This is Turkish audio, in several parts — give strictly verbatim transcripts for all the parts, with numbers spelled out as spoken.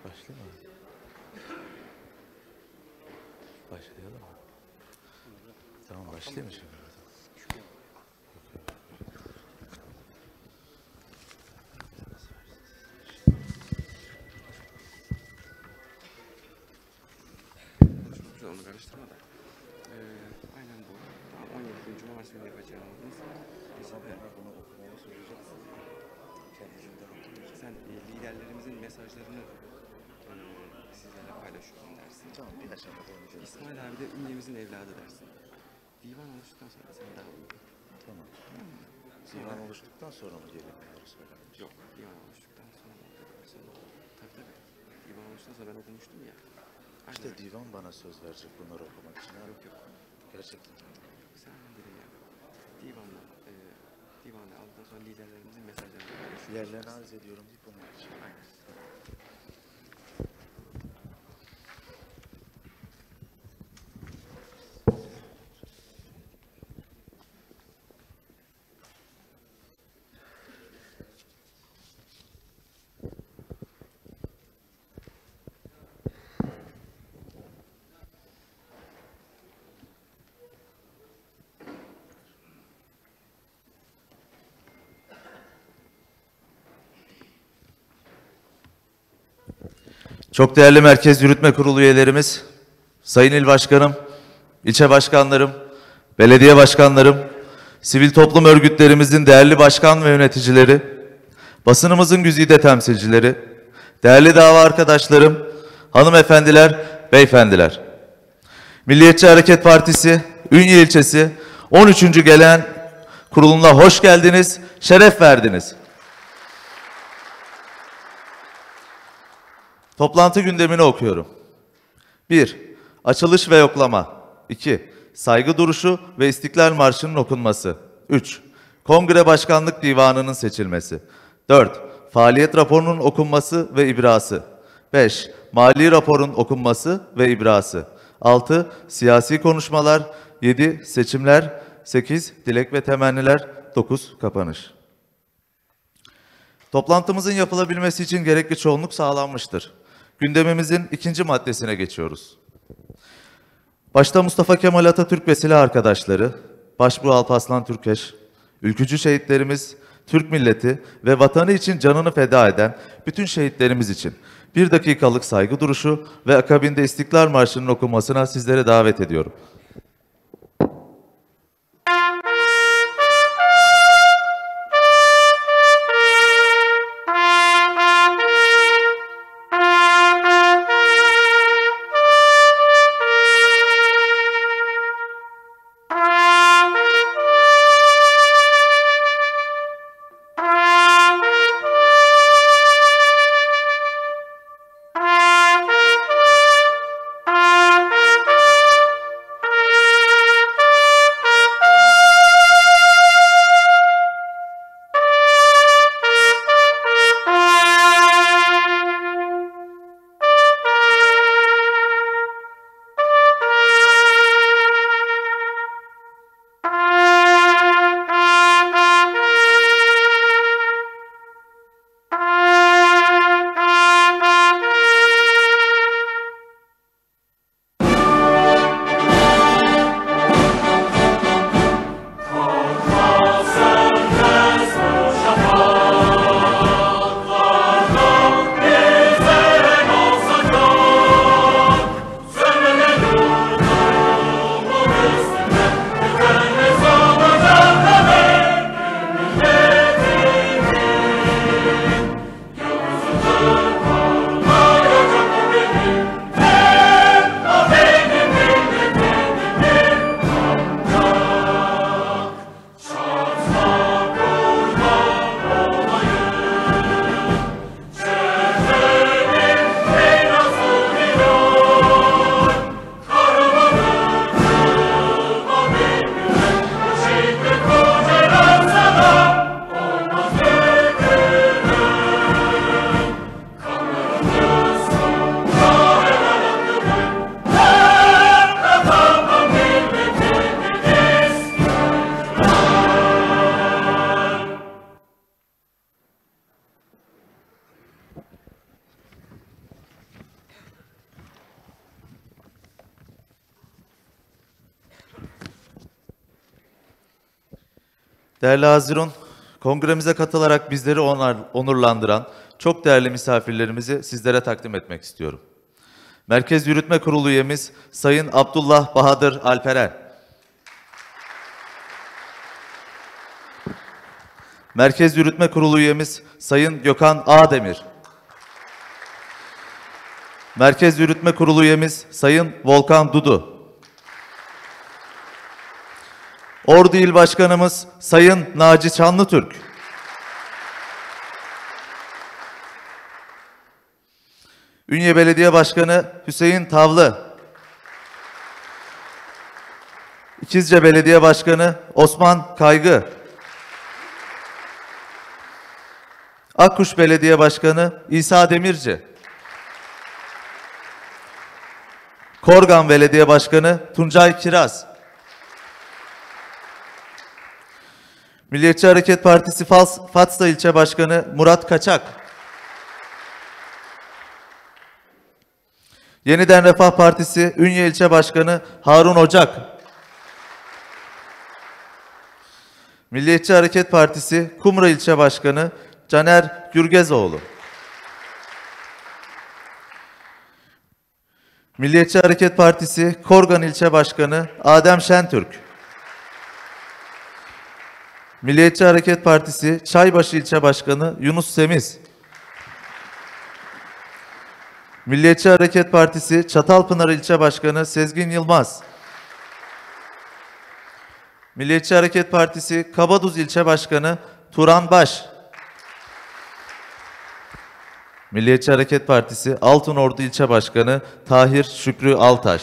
Başlayalım mı? Başlayalım mı? Tamam, başlayayım mı şimdi? Onu karıştırma da. Ee, aynen bu. Tamam, on yedi gün Cumartesi günü yapacağımız. Bunu okumamı söyleyeceksin. Kendisinden okumayacağım. Sen e, liderlerimizin mesajlarını e, sizlerle paylaşıyorum dersin. Tamam, bir aşamada onu göreceğiz. İsmail abi de ünyemizin evladı dersin. Divan oluştuktan sonra sen daha uygun. Tamam. Divan oluştuktan sonra mı gelin bunları söylemek? Yok, divan oluştuktan sonra olacak. Tabii tabii. Divan oluştuktan sonra ben okumuştum ya. İşte divan bana söz verecek bunları okumak için. Yok yok. Gerçekten. Sen dedim ya. Divanla, e, divanla aldıktan sonra liderlerimizin mesajlarını paylaşıyoruz. Yerlerini arz ediyorum deyip onu yapacağım. Aynen. Çok değerli Merkez Yürütme Kurulu üyelerimiz, Sayın İl Başkanım, ilçe başkanlarım, belediye başkanlarım, sivil toplum örgütlerimizin değerli başkan ve yöneticileri, basınımızın güzide temsilcileri, değerli dava arkadaşlarım, hanımefendiler, beyefendiler. Milliyetçi Hareket Partisi, Ünye ilçesi on üçüncü gelen kuruluna hoş geldiniz, şeref verdiniz. Toplantı gündemini okuyorum. bir. Açılış ve yoklama. iki. Saygı duruşu ve İstiklal Marşı'nın okunması. üç. Kongre Başkanlık Divanı'nın seçilmesi. dört. Faaliyet raporunun okunması ve ibrası. beş. Mali raporun okunması ve ibrası. altı. Siyasi konuşmalar. yedi. Seçimler. sekiz. Dilek ve temenniler. dokuz. Kapanış. Toplantımızın yapılabilmesi için gerekli çoğunluk sağlanmıştır. Gündemimizin ikinci maddesine geçiyoruz. Başta Mustafa Kemal Atatürk ve silah arkadaşları, Başbuğ Alparslan Türkeş, ülkücü şehitlerimiz, Türk milleti ve vatanı için canını feda eden bütün şehitlerimiz için bir dakikalık saygı duruşu ve akabinde İstiklal Marşı'nın okunmasına sizlere davet ediyorum. Değerli Hazirun, kongremize katılarak bizleri onar- onurlandıran çok değerli misafirlerimizi sizlere takdim etmek istiyorum. Merkez Yürütme Kurulu üyemiz Sayın Abdullah Bahadır Alperen. Merkez Yürütme Kurulu üyemiz Sayın Gökhan Ağdemir. Merkez Yürütme Kurulu üyemiz Sayın Volkan Dudu. Ordu İl Başkanımız Sayın Naci Çanlıtürk. Ünye Belediye Başkanı Hüseyin Tavlı. İkizce Belediye Başkanı Osman Kaygı. Akkuş Belediye Başkanı İsa Demirci. Korgan Belediye Başkanı Tuncay Kiraz. Milliyetçi Hareket Partisi Fas, Fatsa İlçe Başkanı Murat Kaçak. Yeniden Refah Partisi Ünye İlçe Başkanı Harun Ocak. Milliyetçi Hareket Partisi Kumru İlçe Başkanı Caner Gürgezoğlu. Milliyetçi Hareket Partisi Korgan İlçe Başkanı Adem Şentürk. Milliyetçi Hareket Partisi Çaybaşı İlçe Başkanı Yunus Semiz. Milliyetçi Hareket Partisi Çatalpınar İlçe Başkanı Sezgin Yılmaz. Milliyetçi Hareket Partisi Kabaduz İlçe Başkanı Turan Baş. Milliyetçi Hareket Partisi Altınordu İlçe Başkanı Tahir Şükrü Altaş.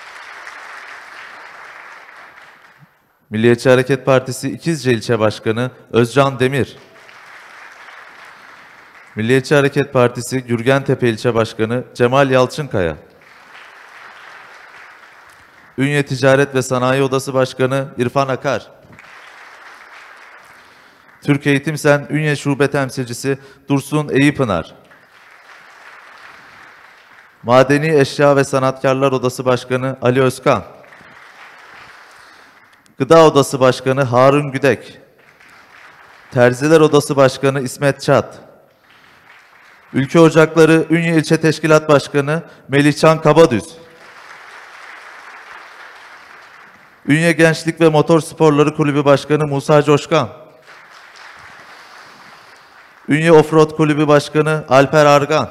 Milliyetçi Hareket Partisi İkizce İlçe Başkanı Özcan Demir. Milliyetçi Hareket Partisi Gürgentepe İlçe Başkanı Cemal Yalçınkaya. Ünye Ticaret ve Sanayi Odası Başkanı İrfan Akar. Türk Eğitim Sen Ünye Şube Temsilcisi Dursun Eyüpınar. Madeni Eşya ve Sanatkarlar Odası Başkanı Ali Özkan. Gıda Odası Başkanı Harun Güdek. Terziler Odası Başkanı İsmet Çat. Ülke Ocakları Ünye İlçe Teşkilat Başkanı Melihcan Kabadüz. Ünye Gençlik ve Motor Sporları Kulübü Başkanı Musa Coşkan. Ünye Offroad Kulübü Başkanı Alper Argan.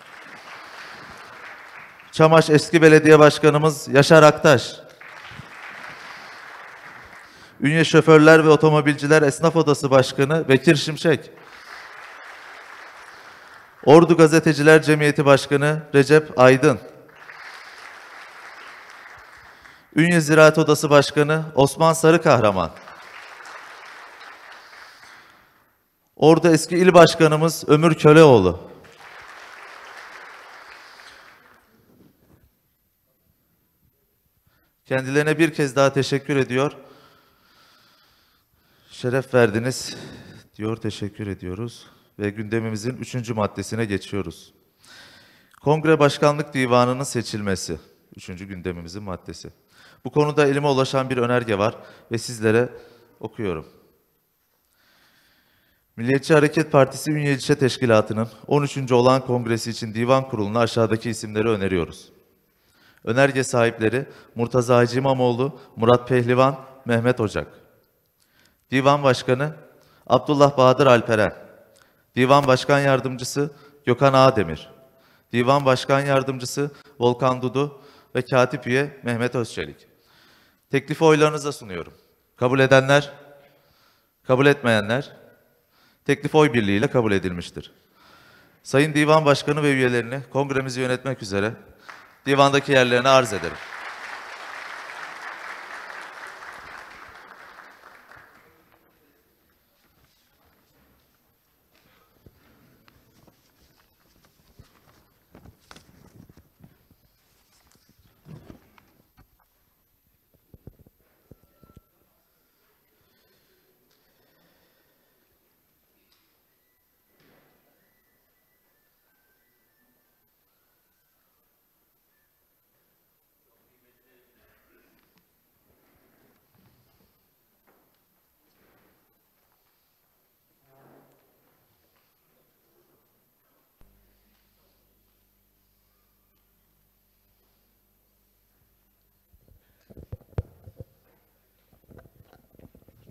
Çamaş Eski Belediye Başkanımız Yaşar Aktaş. Ünye Şoförler ve Otomobilciler Esnaf Odası Başkanı Bekir Şimşek. Ordu Gazeteciler Cemiyeti Başkanı Recep Aydın. Ünye Ziraat Odası Başkanı Osman Sarıkahraman. Ordu Eski İl Başkanımız Ömür Köleoğlu. Kendilerine bir kez daha teşekkür ediyor. Şeref verdiniz diyor, teşekkür ediyoruz. Ve gündemimizin üçüncü maddesine geçiyoruz. Kongre Başkanlık Divanı'nın seçilmesi. Üçüncü gündemimizin maddesi. Bu konuda elime ulaşan bir önerge var ve sizlere okuyorum. Milliyetçi Hareket Partisi Ünye İlçe Teşkilatı'nın on üçüncü olağan kongresi için divan kuruluna aşağıdaki isimleri öneriyoruz. Önerge sahipleri Murtaza Hacı İmamoğlu, Murat Pehlivan, Mehmet Ocak. Divan Başkanı Abdullah Bahadır Alperen. Divan Başkan Yardımcısı Gökhan Ağdemir. Divan Başkan Yardımcısı Volkan Dudu ve Katip Üye Mehmet Özçelik. Teklifi oylarınıza sunuyorum. Kabul edenler, kabul etmeyenler, teklif oy birliğiyle kabul edilmiştir. Sayın Divan Başkanı ve üyelerini kongremizi yönetmek üzere divandaki yerlerine arz ederim.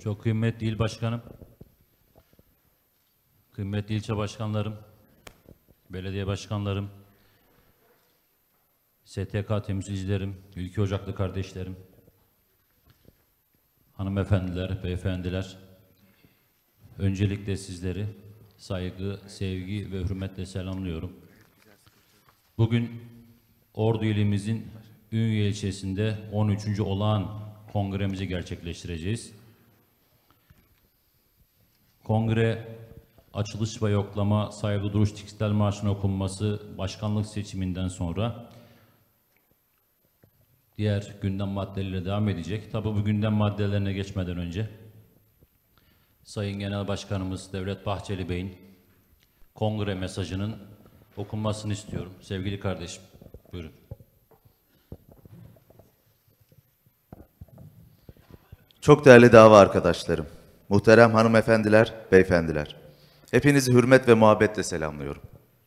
Çok kıymetli il başkanım, kıymetli ilçe başkanlarım, belediye başkanlarım, S T K temsilcilerim, ülke ocaklı kardeşlerim, hanımefendiler, beyefendiler, öncelikle sizleri saygı, sevgi ve hürmetle selamlıyorum. Bugün Ordu ilimizin Ünye ilçesinde on üçüncü olağan kongremizi gerçekleştireceğiz. Kongre, açılış ve yoklama, saygı duruş İstiklal Marşı'nın okunması, başkanlık seçiminden sonra diğer gündem maddeleriyle devam edecek. Tabii bu gündem maddelerine geçmeden önce Sayın Genel Başkanımız Devlet Bahçeli Bey'in kongre mesajının okunmasını istiyorum. Sevgili kardeşim, buyurun. Çok değerli dava arkadaşlarım, muhterem hanımefendiler, beyefendiler, hepinizi hürmet ve muhabbetle selamlıyorum.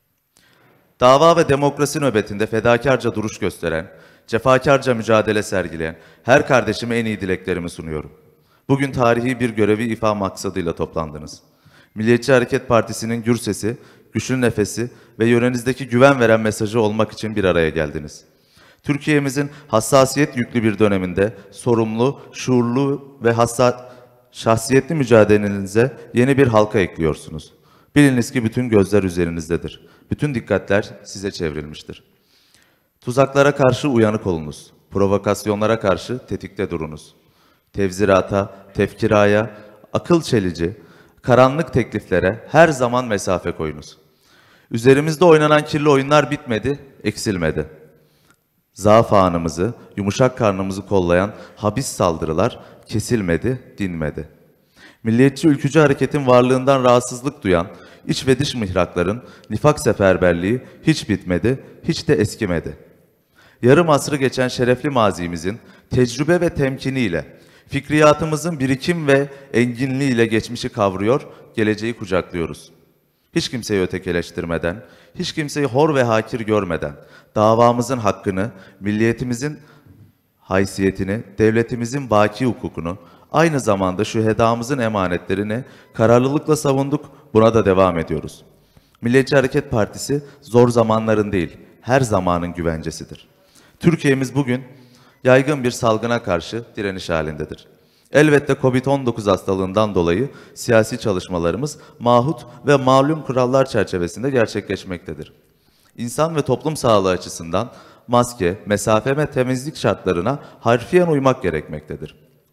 Dava ve demokrasi nöbetinde fedakarca duruş gösteren, cefakarca mücadele sergileyen her kardeşime en iyi dileklerimi sunuyorum. Bugün tarihi bir görevi ifa maksadıyla toplandınız. Milliyetçi Hareket Partisi'nin gür sesi, güçlü nefesi ve yörenizdeki güven veren mesajı olmak için bir araya geldiniz. Türkiye'mizin hassasiyet yüklü bir döneminde sorumlu, şuurlu ve hassas, şahsiyetli mücadelenize yeni bir halka ekliyorsunuz. Biliniz ki bütün gözler üzerinizdedir. Bütün dikkatler size çevrilmiştir. Tuzaklara karşı uyanık olunuz. Provokasyonlara karşı tetikte durunuz. Tevzirata, tefkiraya, akıl çelici, karanlık tekliflere her zaman mesafe koyunuz. Üzerimizde oynanan kirli oyunlar bitmedi, eksilmedi. Zaaf anımızı, yumuşak karnımızı kollayan habis saldırılar kesilmedi, dinmedi. Milliyetçi ülkücü hareketin varlığından rahatsızlık duyan iç ve dış mihrakların nifak seferberliği hiç bitmedi, hiç de eskimedi. Yarım asrı geçen şerefli mazimizin tecrübe ve temkiniyle, fikriyatımızın birikim ve enginliğiyle geçmişi kavruyor, geleceği kucaklıyoruz. Hiç kimseyi ötekileştirmeden, hiç kimseyi hor ve hakir görmeden, davamızın hakkını, milliyetimizin haysiyetini, devletimizin baki hukukunu, aynı zamanda şühedamızın emanetlerini kararlılıkla savunduk, buna da devam ediyoruz. Milliyetçi Hareket Partisi zor zamanların değil, her zamanın güvencesidir. Türkiye'miz bugün yaygın bir salgına karşı direniş halindedir. Elbette kovid on dokuz hastalığından dolayı siyasi çalışmalarımız mahut ve malum kurallar çerçevesinde gerçekleşmektedir. İnsan ve toplum sağlığı açısından maske, mesafe ve temizlik şartlarına harfiyen uymak gerekmektedir.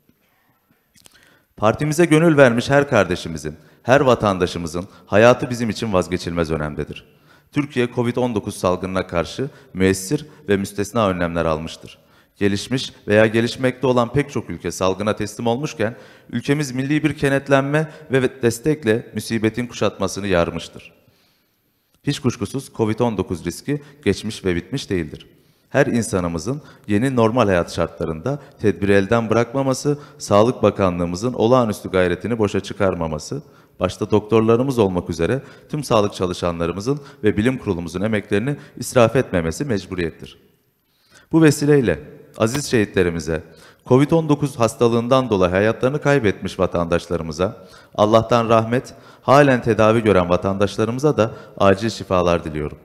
Partimize gönül vermiş her kardeşimizin, her vatandaşımızın hayatı bizim için vazgeçilmez önemdedir. Türkiye kovid on dokuz salgınına karşı müessir ve müstesna önlemler almıştır. Gelişmiş veya gelişmekte olan pek çok ülke salgına teslim olmuşken, ülkemiz milli bir kenetlenme ve destekle musibetin kuşatmasını yarmıştır. Hiç kuşkusuz kovid on dokuz riski geçmiş ve bitmiş değildir. Her insanımızın yeni normal hayat şartlarında tedbiri elden bırakmaması, Sağlık Bakanlığımızın olağanüstü gayretini boşa çıkarmaması, başta doktorlarımız olmak üzere tüm sağlık çalışanlarımızın ve bilim kurulumuzun emeklerini israf etmemesi mecburiyettir. Bu vesileyle aziz şehitlerimize, kovid on dokuz hastalığından dolayı hayatlarını kaybetmiş vatandaşlarımıza, Allah'tan rahmet, halen tedavi gören vatandaşlarımıza da acil şifalar diliyorum.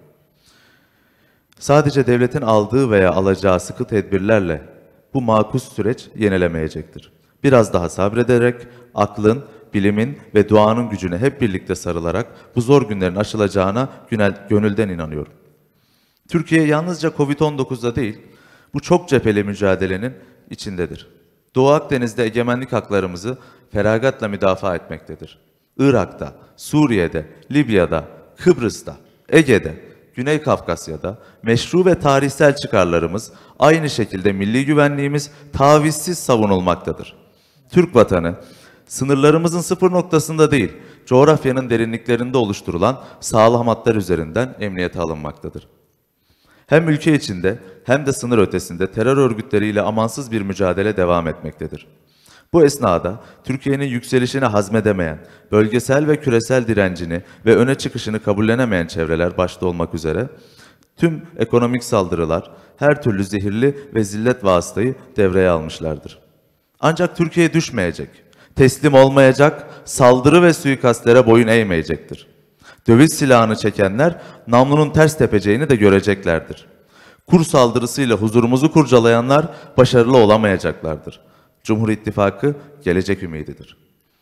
Sadece devletin aldığı veya alacağı sıkı tedbirlerle bu makus süreç yenilemeyecektir. Biraz daha sabrederek, aklın, bilimin ve duanın gücüne hep birlikte sarılarak bu zor günlerin aşılacağına gönülden inanıyorum. Türkiye yalnızca kovid on dokuzda değil, bu çok cepheli mücadelenin içindedir. Doğu Akdeniz'de egemenlik haklarımızı feragatla müdafaa etmektedir. Irak'ta, Suriye'de, Libya'da, Kıbrıs'ta, Ege'de, Güney Kafkasya'da meşru ve tarihsel çıkarlarımız, aynı şekilde milli güvenliğimiz tavizsiz savunulmaktadır. Türk vatanı, sınırlarımızın sıfır noktasında değil, coğrafyanın derinliklerinde oluşturulan sağlam hatlar üzerinden emniyete alınmaktadır. Hem ülke içinde hem de sınır ötesinde terör örgütleriyle amansız bir mücadele devam etmektedir. Bu esnada Türkiye'nin yükselişini hazmedemeyen, bölgesel ve küresel direncini ve öne çıkışını kabullenemeyen çevreler başta olmak üzere tüm ekonomik saldırılar her türlü zehirli ve zillet vasıtayı devreye almışlardır. Ancak Türkiye düşmeyecek, Teslim olmayacak, saldırı ve suikastlere boyun eğmeyecektir. Döviz silahını çekenler namlunun ters tepeceğini de göreceklerdir. Kur saldırısıyla huzurumuzu kurcalayanlar başarılı olamayacaklardır. Cumhur İttifakı gelecek ümididir.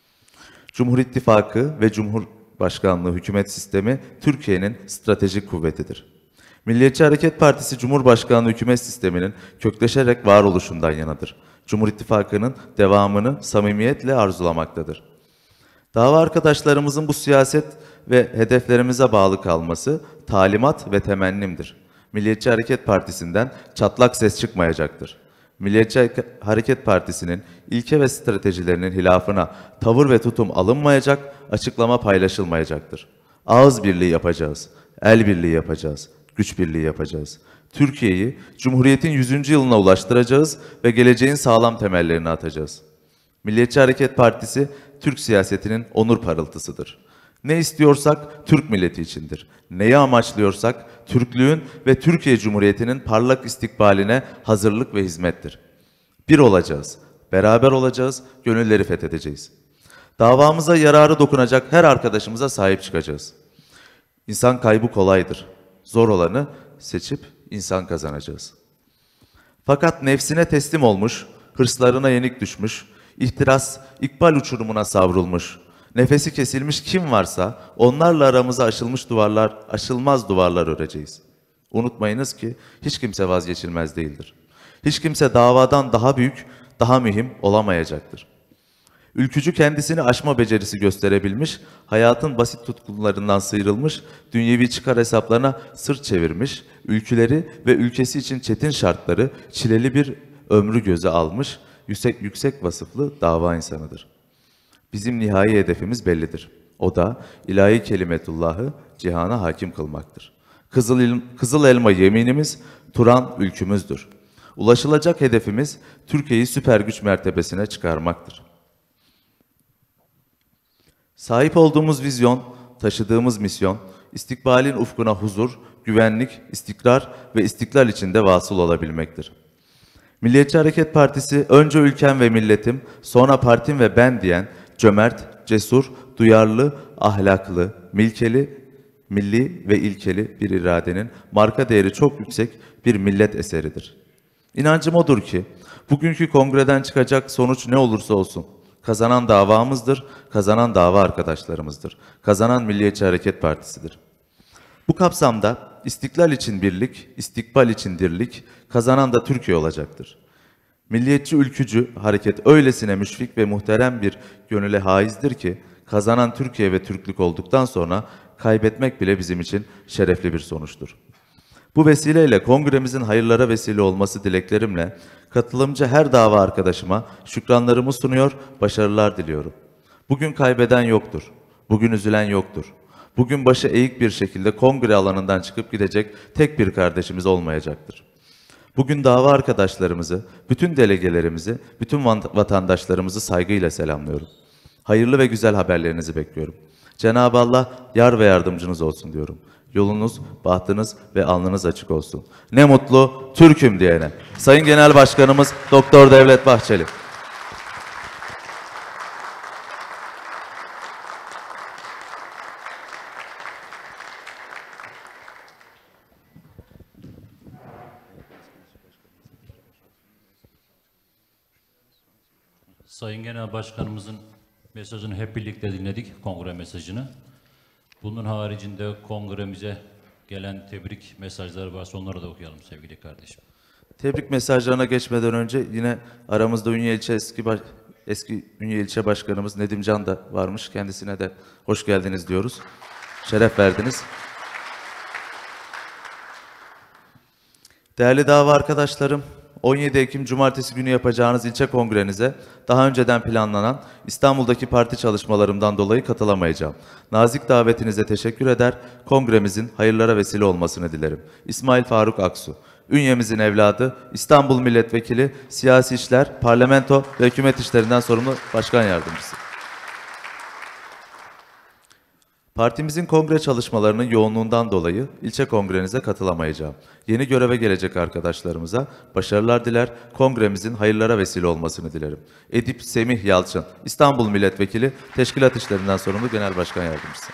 Cumhur İttifakı ve Cumhurbaşkanlığı hükümet sistemi Türkiye'nin stratejik kuvvetidir. Milliyetçi Hareket Partisi Cumhurbaşkanlığı hükümet sisteminin kökleşerek varoluşundan yanadır. Cumhur İttifakı'nın devamını samimiyetle arzulamaktadır. Dava arkadaşlarımızın bu siyaset ve hedeflerimize bağlı kalması talimat ve temennimdir. Milliyetçi Hareket Partisi'nden çatlak ses çıkmayacaktır. Milliyetçi Hareket Partisi'nin ilke ve stratejilerinin hilafına tavır ve tutum alınmayacak, açıklama paylaşılmayacaktır. Ağız birliği yapacağız, el birliği yapacağız, güç birliği yapacağız. Türkiye'yi Cumhuriyet'in yüzüncü yılına ulaştıracağız ve geleceğin sağlam temellerini atacağız. Milliyetçi Hareket Partisi, Türk siyasetinin onur parıltısıdır. Ne istiyorsak Türk milleti içindir. Neyi amaçlıyorsak Türklüğün ve Türkiye Cumhuriyeti'nin parlak istikbaline hazırlık ve hizmettir. Bir olacağız, beraber olacağız, gönülleri fethedeceğiz. Davamıza yararı dokunacak her arkadaşımıza sahip çıkacağız. İnsan kaybı kolaydır. Zor olanı seçip insan kazanacağız. Fakat nefsine teslim olmuş, hırslarına yenik düşmüş, ihtiras, ikbal uçurumuna savrulmuş, nefesi kesilmiş kim varsa onlarla aramıza aşılmış duvarlar, aşılmaz duvarlar öreceğiz. Unutmayınız ki hiç kimse vazgeçilmez değildir. Hiç kimse davadan daha büyük, daha mühim olamayacaktır. Ülkücü kendisini aşma becerisi gösterebilmiş, hayatın basit tutkularından sıyrılmış, dünyevi çıkar hesaplarına sırt çevirmiş, ülküleri ve ülkesi için çetin şartları, çileli bir ömrü göze almış, yüksek, yüksek vasıflı dava insanıdır. Bizim nihai hedefimiz bellidir. O da ilahi kelimetullahı cihana hakim kılmaktır. Kızıl, il, kızıl elma yeminimiz, Turan ülkümüzdür. Ulaşılacak hedefimiz Türkiye'yi süper güç mertebesine çıkarmaktır. Sahip olduğumuz vizyon, taşıdığımız misyon, istikbalin ufkuna huzur, güvenlik, istikrar ve istiklal içinde vasıl olabilmektir. Milliyetçi Hareket Partisi, önce ülkem ve milletim, sonra partim ve ben diyen, cömert, cesur, duyarlı, ahlaklı, milkeli, milli ve ilkeli bir iradenin marka değeri çok yüksek bir millet eseridir. İnancım odur ki, bugünkü kongreden çıkacak sonuç ne olursa olsun, kazanan davamızdır, kazanan dava arkadaşlarımızdır, kazanan Milliyetçi Hareket Partisi'dir. Bu kapsamda istiklal için birlik, istikbal için dirlik, kazanan da Türkiye olacaktır. Milliyetçi ülkücü hareket öylesine müşfik ve muhterem bir gönüle haizdir ki, kazanan Türkiye ve Türklük olduktan sonra kaybetmek bile bizim için şerefli bir sonuçtur. Bu vesileyle kongremizin hayırlara vesile olması dileklerimle katılımcı her dava arkadaşıma şükranlarımı sunuyor, başarılar diliyorum. Bugün kaybeden yoktur, bugün üzülen yoktur. Bugün başı eğik bir şekilde kongre alanından çıkıp gidecek tek bir kardeşimiz olmayacaktır. Bugün dava arkadaşlarımızı, bütün delegelerimizi, bütün vatandaşlarımızı saygıyla selamlıyorum. Hayırlı ve güzel haberlerinizi bekliyorum. Cenab-ı Allah yar ve yardımcınız olsun diyorum. Yolunuz, bahtınız ve alnınız açık olsun. Ne mutlu Türk'üm diyene. Sayın Genel Başkanımız Doktor Devlet Bahçeli. Sayın Genel Başkanımızın mesajını hep birlikte dinledik, kongre mesajını. Bunun haricinde kongremize gelen tebrik mesajları varsa onları da okuyalım sevgili kardeşim. Tebrik mesajlarına geçmeden önce yine aramızda Ünye İlçe eski baş, eski Ünye İlçe Başkanımız Nedim Can da varmış. Kendisine de hoş geldiniz diyoruz. Şeref verdiniz. Değerli dava arkadaşlarım, on yedi Ekim Cumartesi günü yapacağınız ilçe kongrenize daha önceden planlanan İstanbul'daki parti çalışmalarımdan dolayı katılamayacağım. Nazik davetinize teşekkür eder, kongremizin hayırlara vesile olmasını dilerim. İsmail Faruk Aksu, Ünye'mizin evladı, İstanbul Milletvekili, Siyasi İşler, Parlamento ve Hükümet İşlerinden sorumlu Başkan Yardımcısı. Partimizin kongre çalışmalarının yoğunluğundan dolayı ilçe kongrenize katılamayacağım. Yeni göreve gelecek arkadaşlarımıza başarılar diler, kongremizin hayırlara vesile olmasını dilerim. Edip Semih Yalçın, İstanbul Milletvekili, Teşkilat İşlerinden sorumlu Genel Başkan Yardımcısı.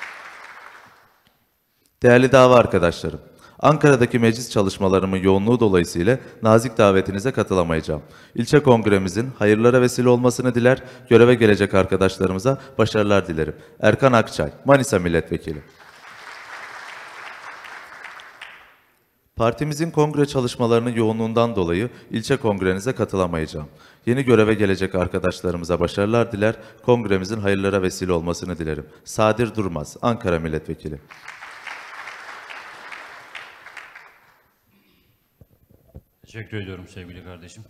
Değerli dava arkadaşlarım, Ankara'daki meclis çalışmalarımın yoğunluğu dolayısıyla nazik davetinize katılamayacağım. İlçe kongremizin hayırlara vesile olmasını diler, göreve gelecek arkadaşlarımıza başarılar dilerim. Erkan Akçay, Manisa Milletvekili. Partimizin kongre çalışmalarının yoğunluğundan dolayı ilçe kongrenize katılamayacağım. Yeni göreve gelecek arkadaşlarımıza başarılar diler, kongremizin hayırlara vesile olmasını dilerim. Sadir Durmaz, Ankara Milletvekili. Teşekkür ediyorum sevgili kardeşim.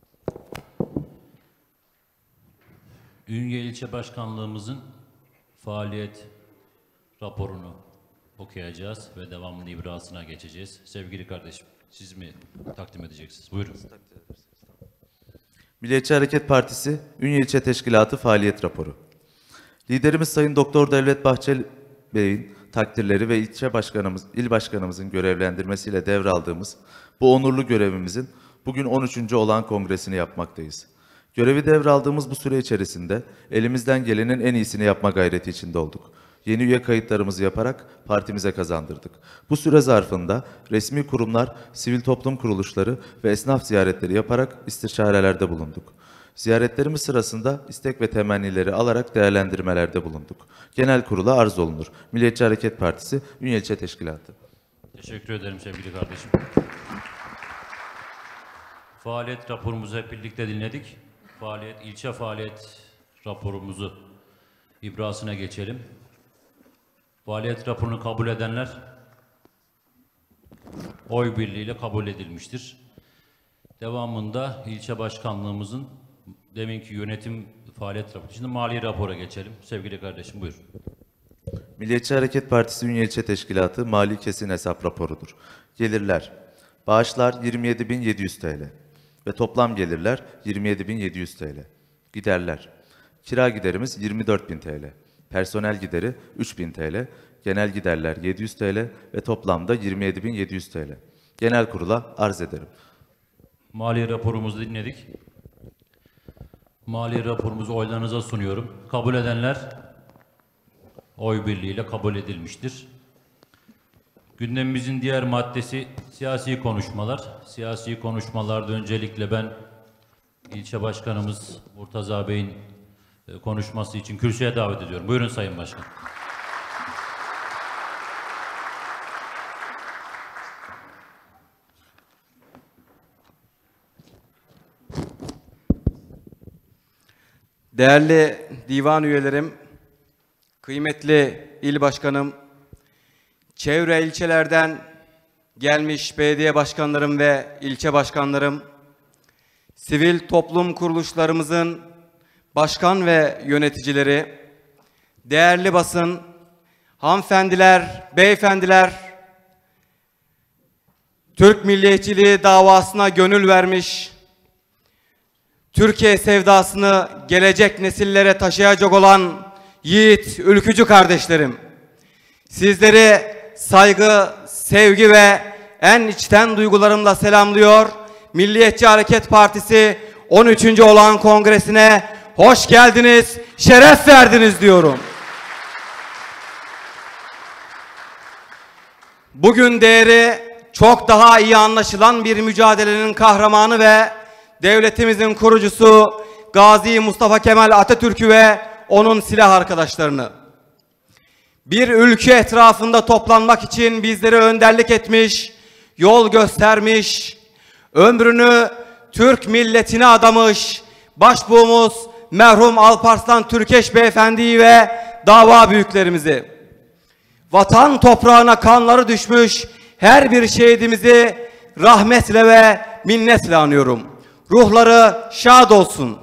Ünye İlçe Başkanlığımızın faaliyet raporunu okuyacağız ve devamlı ibrasına geçeceğiz. Sevgili kardeşim, siz mi takdim edeceksiniz? Buyurun. Milliyetçi Hareket Partisi Ünye İlçe Teşkilatı faaliyet raporu. Liderimiz Sayın Doktor Devlet Bahçeli Bey'in takdirleri ve ilçe başkanımız, il başkanımızın görevlendirmesiyle devraldığımız bu onurlu görevimizin bugün on üçüncü olan kongresini yapmaktayız. Görevi devraldığımız bu süre içerisinde elimizden gelenin en iyisini yapma gayreti içinde olduk. Yeni üye kayıtlarımızı yaparak partimize kazandırdık. Bu süre zarfında resmi kurumlar, sivil toplum kuruluşları ve esnaf ziyaretleri yaparak istişarelerde bulunduk. Ziyaretlerimiz sırasında istek ve temennileri alarak değerlendirmelerde bulunduk. Genel kurula arz olunur. Milliyetçi Hareket Partisi Ünye İlçe Teşkilatı. Teşekkür ederim sevgili kardeşim. Faaliyet raporumuzu hep birlikte dinledik. Faaliyet, ilçe faaliyet raporumuzu ibrasına geçelim. Faaliyet raporunu kabul edenler oy birliğiyle kabul edilmiştir. Devamında ilçe başkanlığımızın deminki yönetim faaliyet raporu. Şimdi mali rapora geçelim. Sevgili kardeşim buyur. Milliyetçi Hareket Partisi Ünye İlçe Teşkilatı mali kesin hesap raporudur. Gelirler, bağışlar yirmi yedi bin yedi yüz TL ve toplam gelirler yirmi yedi bin yedi yüz TL. Giderler, kira giderimiz yirmi dört bin TL, personel gideri üç bin TL, genel giderler yedi yüz TL ve toplamda yirmi yedi bin yedi yüz TL. Genel kurula arz ederim. Mali raporumuzu dinledik. Mali raporumuzu oylarınıza sunuyorum. Kabul edenler oy birliğiyle kabul edilmiştir. Gündemimizin diğer maddesi siyasi konuşmalar. Siyasi konuşmalarda öncelikle ben ilçe başkanımız Murtaza Bey'in konuşması için kürsüye davet ediyorum. Buyurun Sayın Başkan. Değerli divan üyelerim, kıymetli il başkanım, çevre ilçelerden gelmiş belediye başkanlarım ve ilçe başkanlarım, sivil toplum kuruluşlarımızın başkan ve yöneticileri, değerli basın, hanımefendiler, beyefendiler, Türk milliyetçiliği davasına gönül vermiş, Türkiye sevdasını gelecek nesillere taşıyacak olan yiğit, ülkücü kardeşlerim, sizleri saygı, sevgi ve en içten duygularımla selamlıyor. Milliyetçi Hareket Partisi on üçüncü olan kongresine hoş geldiniz, şeref verdiniz diyorum. Bugün değeri çok daha iyi anlaşılan bir mücadelenin kahramanı ve devletimizin kurucusu Gazi Mustafa Kemal Atatürk'ü ve onun silah arkadaşlarını, bir ülke etrafında toplanmak için bizlere önderlik etmiş, yol göstermiş, ömrünü Türk milletine adamış başbuğumuz merhum Alparslan Türkeş Beyefendi'yi ve dava büyüklerimizi, vatan toprağına kanları düşmüş her bir şehidimizi rahmetle ve minnetle anıyorum. Ruhları şad olsun.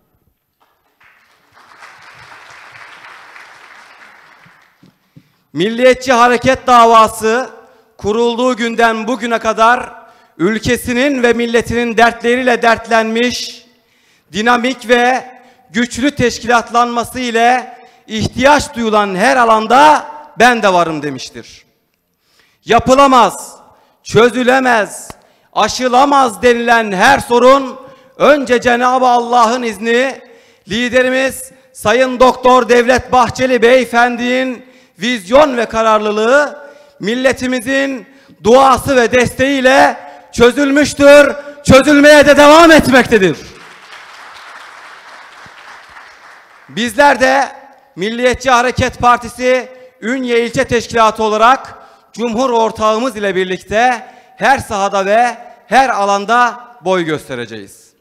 Milliyetçi Hareket davası kurulduğu günden bugüne kadar ülkesinin ve milletinin dertleriyle dertlenmiş, dinamik ve güçlü teşkilatlanması ile ihtiyaç duyulan her alanda ben de varım demiştir. Yapılamaz, çözülemez, aşılamaz denilen her sorun önce Cenab-ı Allah'ın izni, liderimiz Sayın Doktor Devlet Bahçeli Beyefendi'nin vizyon ve kararlılığı, milletimizin duası ve desteğiyle çözülmüştür, çözülmeye de devam etmektedir. Bizler de Milliyetçi Hareket Partisi Ünye İlçe Teşkilatı olarak Cumhur ortağımız ile birlikte her sahada ve her alanda boy göstereceğiz.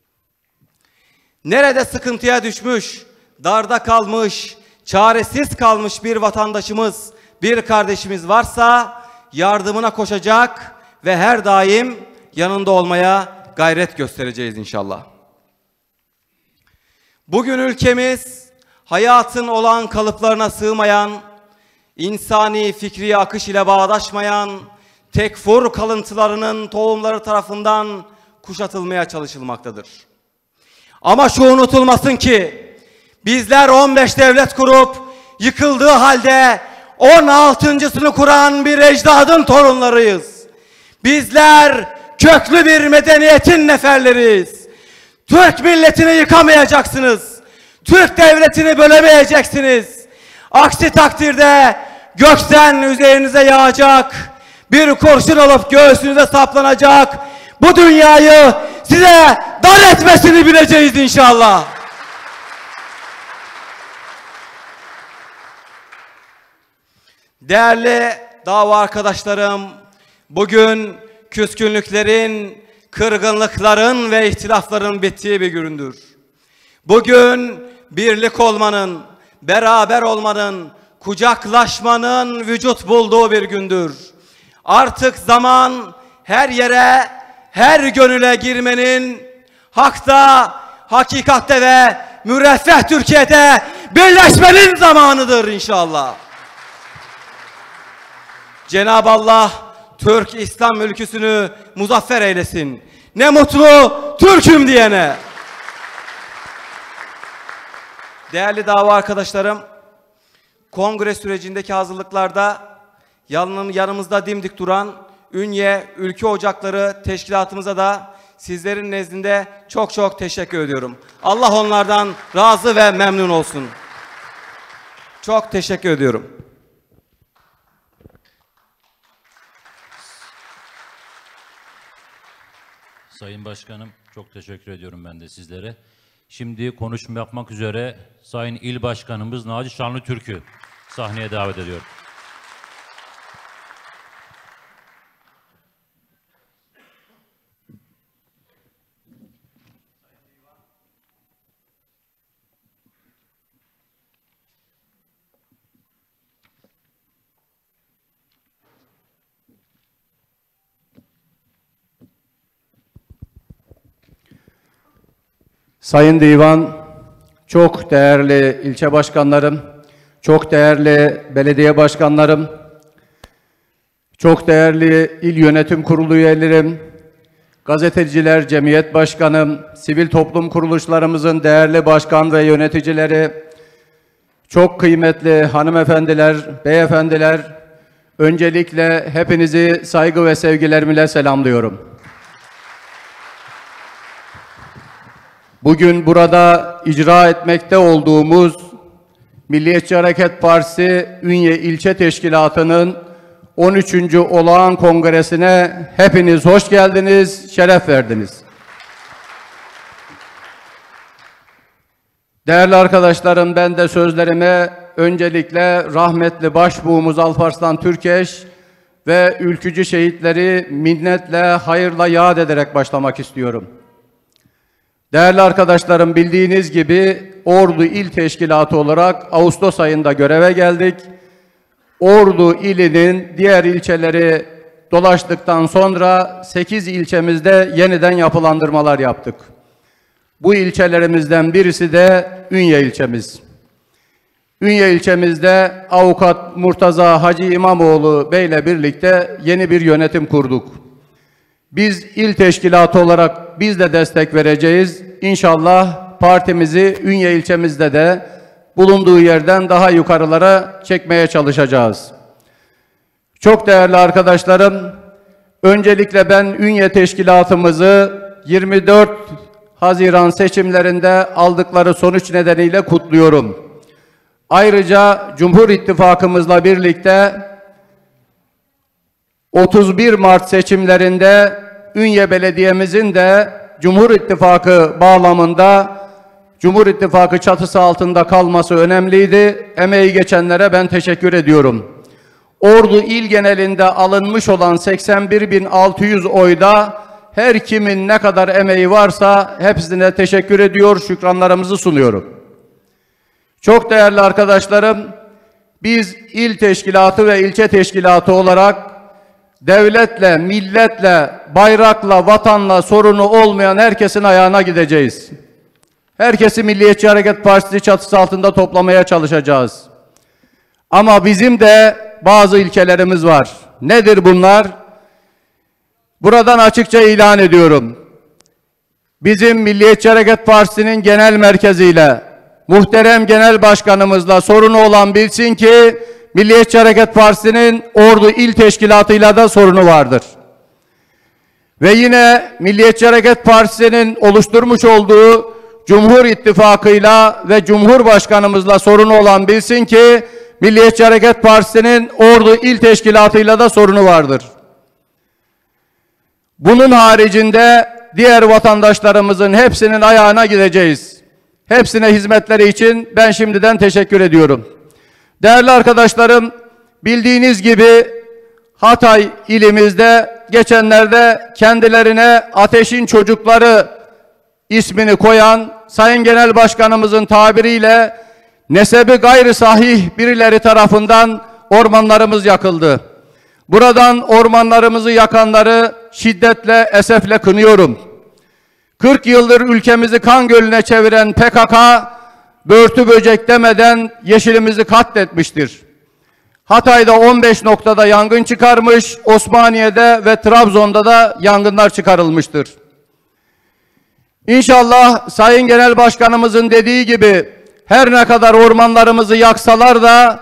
Nerede sıkıntıya düşmüş, darda kalmış, çaresiz kalmış bir vatandaşımız, bir kardeşimiz varsa yardımına koşacak ve her daim yanında olmaya gayret göstereceğiz inşallah. Bugün ülkemiz hayatın olağan kalıplarına sığmayan, insani fikri akış ile bağdaşmayan, tekfur kalıntılarının tohumları tarafından kuşatılmaya çalışılmaktadır. Ama şu unutulmasın ki bizler on beş devlet kurup yıkıldığı halde on altıncısını kuran bir ecdadın torunlarıyız. Bizler köklü bir medeniyetin neferleriyiz. Türk milletini yıkamayacaksınız. Türk devletini bölemeyeceksiniz. Aksi takdirde gökten üzerinize yağacak, bir kurşun alıp göğsünüze saplanacak, bu dünyayı size dar etmesini bileceğiz inşallah. Değerli dava arkadaşlarım, bugün küskünlüklerin, kırgınlıkların ve ihtilafların bittiği bir gündür. Bugün birlik olmanın, beraber olmanın, kucaklaşmanın vücut bulduğu bir gündür. Artık zaman her yere, her gönüle girmenin, hakta, hakikatte ve müreffeh Türkiye'de birleşmenin zamanıdır inşallah. Cenab-ı Allah Türk İslam ülküsünü muzaffer eylesin. Ne mutlu Türk'üm diyene. Değerli dava arkadaşlarım, kongre sürecindeki hazırlıklarda yanımızda dimdik duran Ünye Ülke Ocakları Teşkilatımıza da sizlerin nezdinde çok çok teşekkür ediyorum. Allah onlardan razı ve memnun olsun. Çok teşekkür ediyorum. Sayın Başkanım, çok teşekkür ediyorum ben de sizlere. Şimdi konuşma yapmak üzere Sayın İl Başkanımız Naci Şanlıtürk'ü sahneye davet ediyorum. Sayın Divan, çok değerli ilçe başkanlarım, çok değerli belediye başkanlarım, çok değerli il yönetim kurulu üyelerim, gazeteciler, cemiyet başkanım, sivil toplum kuruluşlarımızın değerli başkan ve yöneticileri, çok kıymetli hanımefendiler, beyefendiler, öncelikle hepinizi saygı ve sevgilerimle selamlıyorum. Bugün burada icra etmekte olduğumuz Milliyetçi Hareket Partisi Ünye İlçe Teşkilatı'nın on üçüncü olağan kongresine hepiniz hoş geldiniz, şeref verdiniz. Değerli arkadaşlarım, ben de sözlerime öncelikle rahmetli başbuğumuz Alparslan Türkeş ve ülkücü şehitleri minnetle, hayırla yad ederek başlamak istiyorum. Değerli arkadaşlarım, bildiğiniz gibi Ordu İl Teşkilatı olarak Ağustos ayında göreve geldik. Ordu ilinin diğer ilçeleri dolaştıktan sonra sekiz ilçemizde yeniden yapılandırmalar yaptık. Bu ilçelerimizden birisi de Ünye ilçemiz. Ünye ilçemizde Avukat Murtaza Hacı İmamoğlu Bey ile birlikte yeni bir yönetim kurduk. Biz il teşkilatı olarak biz de destek vereceğiz. İnşallah partimizi Ünye ilçemizde de bulunduğu yerden daha yukarılara çekmeye çalışacağız. Çok değerli arkadaşlarım, öncelikle ben Ünye Teşkilatımızı yirmi dört Haziran seçimlerinde aldıkları sonuç nedeniyle kutluyorum. Ayrıca Cumhur İttifakımızla birlikte otuz bir Mart seçimlerinde Ünye Belediye'mizin de Cumhur İttifakı bağlamında Cumhur İttifakı çatısı altında kalması önemliydi. Emeği geçenlere ben teşekkür ediyorum. Ordu il genelinde alınmış olan seksen bir bin altı yüz oyda her kimin ne kadar emeği varsa hepsine teşekkür ediyor, şükranlarımızı sunuyorum. Çok değerli arkadaşlarım, biz il teşkilatı ve ilçe teşkilatı olarak devletle, milletle, bayrakla, vatanla sorunu olmayan herkesin ayağına gideceğiz. Herkesi Milliyetçi Hareket Partisi çatısı altında toplamaya çalışacağız. Ama bizim de bazı ilkelerimiz var. Nedir bunlar? Buradan açıkça ilan ediyorum. Bizim Milliyetçi Hareket Partisi'nin genel merkeziyle, muhterem genel başkanımızla sorunu olan bilsin ki Milliyetçi Hareket Partisi'nin Ordu İl Teşkilatı'yla da sorunu vardır. Ve yine Milliyetçi Hareket Partisi'nin oluşturmuş olduğu Cumhur İttifakı'yla ve Cumhurbaşkanımızla sorunu olan bilsin ki Milliyetçi Hareket Partisi'nin Ordu İl Teşkilatı'yla da sorunu vardır. Bunun haricinde diğer vatandaşlarımızın hepsinin ayağına gideceğiz. Hepsine hizmetleri için ben şimdiden teşekkür ediyorum. Değerli arkadaşlarım, bildiğiniz gibi Hatay ilimizde geçenlerde kendilerine Ateşin Çocukları ismini koyan Sayın Genel Başkanımızın tabiriyle nesebi gayri sahih birileri tarafından ormanlarımız yakıldı. Buradan ormanlarımızı yakanları şiddetle, esefle kınıyorum. kırk yıldır ülkemizi kan gölüne çeviren P K K, börtü böcek demeden yeşilimizi katletmiştir. Hatay'da on beş noktada yangın çıkarmış, Osmaniye'de ve Trabzon'da da yangınlar çıkarılmıştır. İnşallah Sayın Genel Başkanımızın dediği gibi her ne kadar ormanlarımızı yaksalar da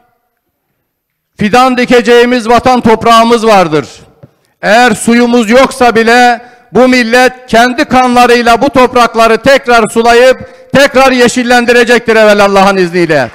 fidan dikeceğimiz vatan toprağımız vardır. Eğer suyumuz yoksa bile bu millet kendi kanlarıyla bu toprakları tekrar sulayıp tekrar yeşillendirecektir evvelallah izniyle.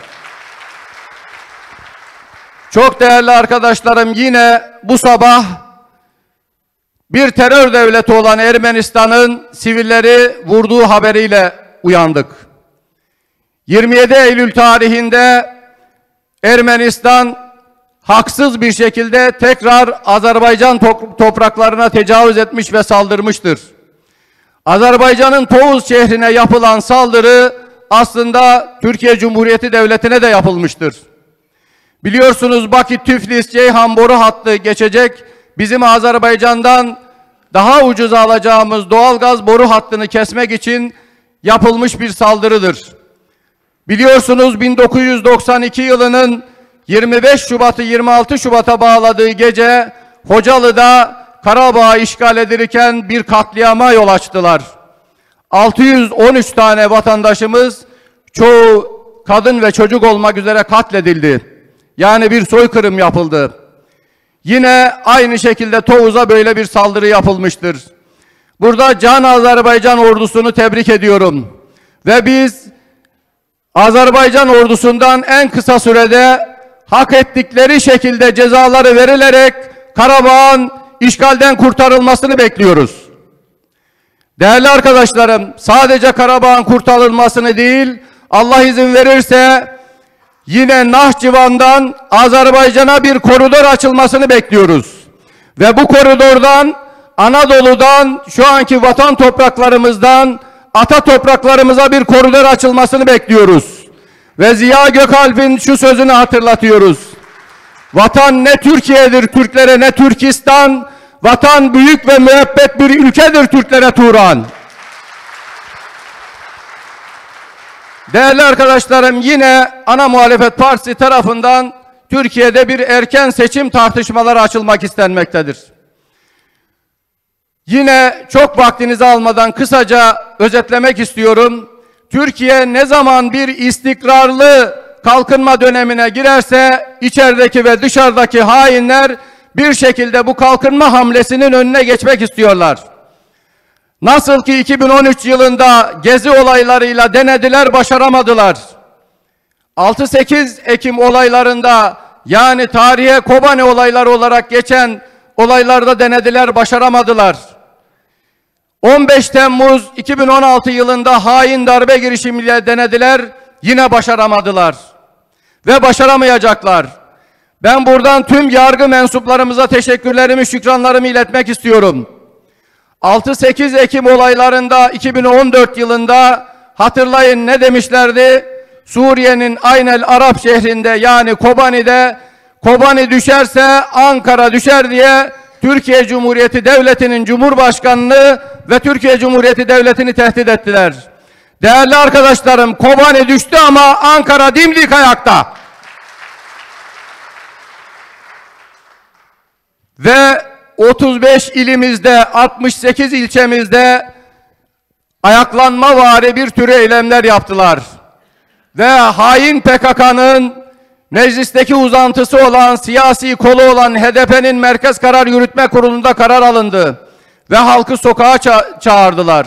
Çok değerli arkadaşlarım, yine bu sabah bir terör devleti olan Ermenistan'ın sivilleri vurduğu haberiyle uyandık. yirmi yedi Eylül tarihinde Ermenistan haksız bir şekilde tekrar Azerbaycan topraklarına tecavüz etmiş ve saldırmıştır. Azerbaycan'ın Tovuz şehrine yapılan saldırı aslında Türkiye Cumhuriyeti Devleti'ne de yapılmıştır. Biliyorsunuz Bakü-Tiflis-Ceyhan boru hattı geçecek, bizim Azerbaycan'dan daha ucuza alacağımız doğalgaz boru hattını kesmek için yapılmış bir saldırıdır. Biliyorsunuz bin dokuz yüz doksan iki yılının yirmi beş Şubat'ı yirmi altı Şubat'a bağladığı gece Hocalı'da Karabağ'ı işgal edilirken bir katliama yol açtılar. altı yüz on üç tane vatandaşımız, çoğu kadın ve çocuk olmak üzere katledildi. Yani bir soykırım yapıldı. Yine aynı şekilde Tovuz'a böyle bir saldırı yapılmıştır. Burada Can Azerbaycan ordusunu tebrik ediyorum. Ve biz Azerbaycan ordusundan en kısa sürede hak ettikleri şekilde cezaları verilerek Karabağ'ın işgalden kurtarılmasını bekliyoruz. Değerli arkadaşlarım, sadece Karabağ'ın kurtarılmasını değil, Allah izin verirse yine Nahçıvan'dan Azerbaycan'a bir koridor açılmasını bekliyoruz. Ve bu koridordan Anadolu'dan, şu anki vatan topraklarımızdan ata topraklarımıza bir koridor açılmasını bekliyoruz. Ve Ziya Gökalp'in şu sözünü hatırlatıyoruz. Vatan ne Türkiye'dir Türklere ne Türkistan, vatan büyük ve müebbet bir ülkedir Türklere Turan. Değerli arkadaşlarım, yine ana muhalefet partisi tarafından Türkiye'de bir erken seçim tartışmaları açılmak istenmektedir. Yine çok vaktinizi almadan kısaca özetlemek istiyorum. Türkiye ne zaman bir istikrarlı kalkınma dönemine girerse içerideki ve dışarıdaki hainler bir şekilde bu kalkınma hamlesinin önüne geçmek istiyorlar. Nasıl ki iki bin on üç yılında Gezi olaylarıyla denediler, başaramadılar. altı sekiz Ekim olaylarında, yani tarihe Kobani olayları olarak geçen olaylarda denediler, başaramadılar. on beş Temmuz iki bin on altı yılında hain darbe girişimiyle denediler, yine başaramadılar. Ve başaramayacaklar. Ben buradan tüm yargı mensuplarımıza teşekkürlerimi, şükranlarımı iletmek istiyorum. altı sekiz Ekim olaylarında iki bin on dört yılında hatırlayın ne demişlerdi? Suriye'nin Aynel Arap şehrinde, yani Kobani'de, Kobani düşerse Ankara düşer diye Türkiye Cumhuriyeti Devleti'nin Cumhurbaşkanını ve Türkiye Cumhuriyeti Devleti'ni tehdit ettiler. Değerli arkadaşlarım, Kobani düştü ama Ankara dimdik ayakta. Ve otuz beş ilimizde, altmış sekiz ilçemizde ayaklanmavari bir tür eylemler yaptılar. Ve hain P K K'nın meclisteki uzantısı olan, siyasi kolu olan H D P'nin Merkez Karar Yürütme Kurulu'nda karar alındı. Ve halkı sokağa ça çağırdılar.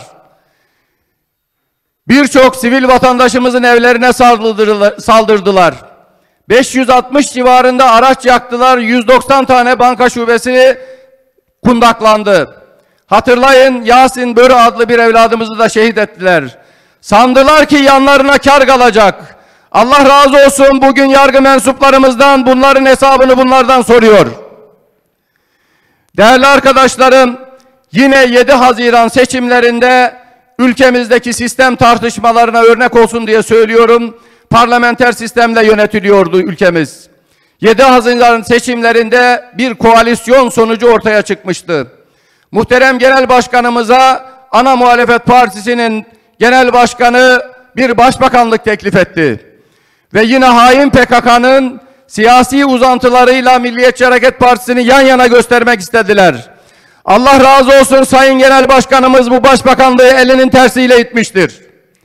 Birçok sivil vatandaşımızın evlerine saldırdılar. beş yüz altmış civarında araç yaktılar. yüz doksan tane banka şubesi kundaklandı. Hatırlayın, Yasin Börü adlı bir evladımızı da şehit ettiler. Sandılar ki yanlarına kar kalacak. Allah razı olsun, bugün yargı mensuplarımızdan bunların hesabını bunlardan soruyor. Değerli arkadaşlarım, yine yedi Haziran seçimlerinde ülkemizdeki sistem tartışmalarına örnek olsun diye söylüyorum. Parlamenter sistemle yönetiliyordu ülkemiz. yedi Haziran seçimlerinde bir koalisyon sonucu ortaya çıkmıştı. Muhterem Genel Başkanımıza ana muhalefet partisinin genel başkanı bir başbakanlık teklif etti. Ve yine hain P K K'nın siyasi uzantılarıyla Milliyetçi Hareket Partisi'ni yan yana göstermek istediler. Allah razı olsun, Sayın Genel Başkanımız bu başbakanlığı elinin tersiyle itmiştir.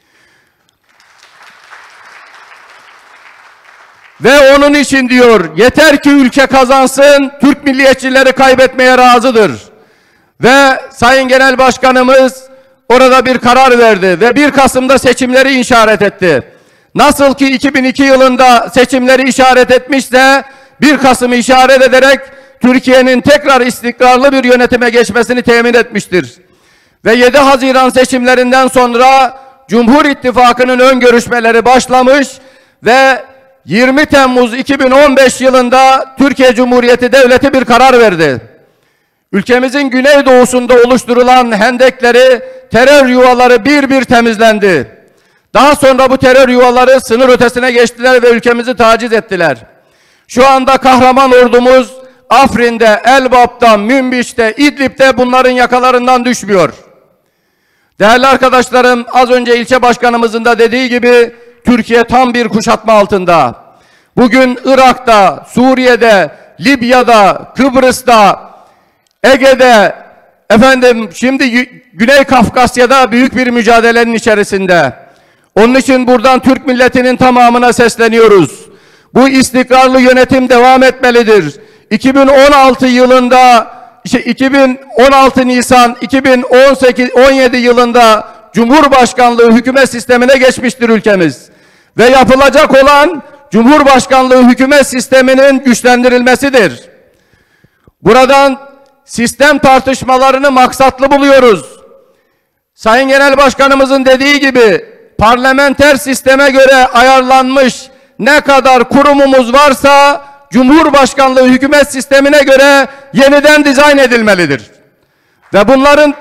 Ve onun için diyor, yeter ki ülke kazansın, Türk milliyetçileri kaybetmeye razıdır. Ve Sayın Genel Başkanımız orada bir karar verdi ve bir Kasım'da seçimleri işaret etti. Nasıl ki iki bin iki yılında seçimleri işaret etmişse, bir Kasım'ı işaret ederek Türkiye'nin tekrar istikrarlı bir yönetime geçmesini temin etmiştir. Ve yedi Haziran seçimlerinden sonra Cumhur İttifakı'nın ön görüşmeleri başlamış ve yirmi Temmuz iki bin on beş yılında Türkiye Cumhuriyeti Devleti bir karar verdi. Ülkemizin güneydoğusunda oluşturulan hendekleri, terör yuvaları bir bir temizlendi. Daha sonra bu terör yuvaları sınır ötesine geçtiler ve ülkemizi taciz ettiler. Şu anda kahraman ordumuz Afrin'de, Elbap'ta, Münbiş'te, İdlib'de bunların yakalarından düşmüyor. Değerli arkadaşlarım, az önce ilçe başkanımızın da dediği gibi Türkiye tam bir kuşatma altında. Bugün Irak'ta, Suriye'de, Libya'da, Kıbrıs'ta, Ege'de, efendim şimdi Güney Kafkasya'da büyük bir mücadelenin içerisinde. Onun için buradan Türk milletinin tamamına sesleniyoruz. Bu istikrarlı yönetim devam etmelidir. iki bin on altı yılında, işte iki bin on altı Nisan iki bin on sekiz on yedi yılında Cumhurbaşkanlığı hükümet sistemine geçmiştir ülkemiz. Ve yapılacak olan Cumhurbaşkanlığı hükümet sisteminin güçlendirilmesidir. Buradan sistem tartışmalarını maksatlı buluyoruz. Sayın Genel Başkanımızın dediği gibi parlamenter sisteme göre ayarlanmış ne kadar kurumumuz varsa Cumhurbaşkanlığı hükümet sistemine göre yeniden dizayn edilmelidir. Ve bunların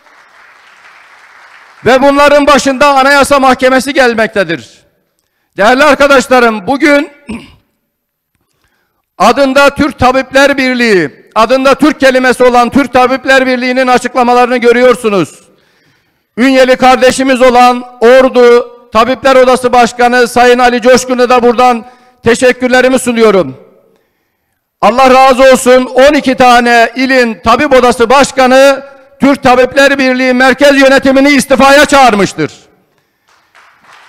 ve bunların başında Anayasa Mahkemesi gelmektedir. Değerli arkadaşlarım, bugün adında Türk Tabipler Birliği, adında Türk kelimesi olan Türk Tabipler Birliği'nin açıklamalarını görüyorsunuz. Ünyeli kardeşimiz olan Ordu Tabipler Odası Başkanı Sayın Ali Coşkun'a da buradan teşekkürlerimi sunuyorum. Allah razı olsun, on iki tane ilin Tabip Odası Başkanı Türk Tabipler Birliği Merkez Yönetimini istifaya çağırmıştır.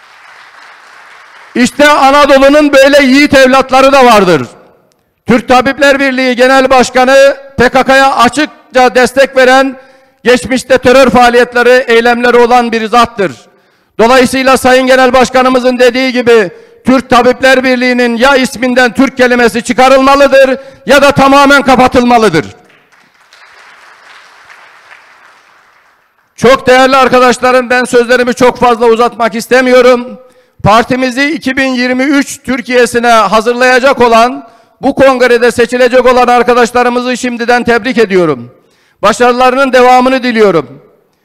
İşte Anadolu'nun böyle yiğit evlatları da vardır. Türk Tabipler Birliği Genel Başkanı P K K'ya açıkça destek veren, geçmişte terör faaliyetleri, eylemleri olan bir zattır. Dolayısıyla Sayın Genel Başkanımızın dediği gibi Türk Tabipler Birliği'nin ya isminden Türk kelimesi çıkarılmalıdır ya da tamamen kapatılmalıdır. Çok değerli arkadaşlarım, ben sözlerimi çok fazla uzatmak istemiyorum. Partimizi iki bin yirmi üç Türkiye'sine hazırlayacak olan, bu kongrede seçilecek olan arkadaşlarımızı şimdiden tebrik ediyorum. Başarılarının devamını diliyorum.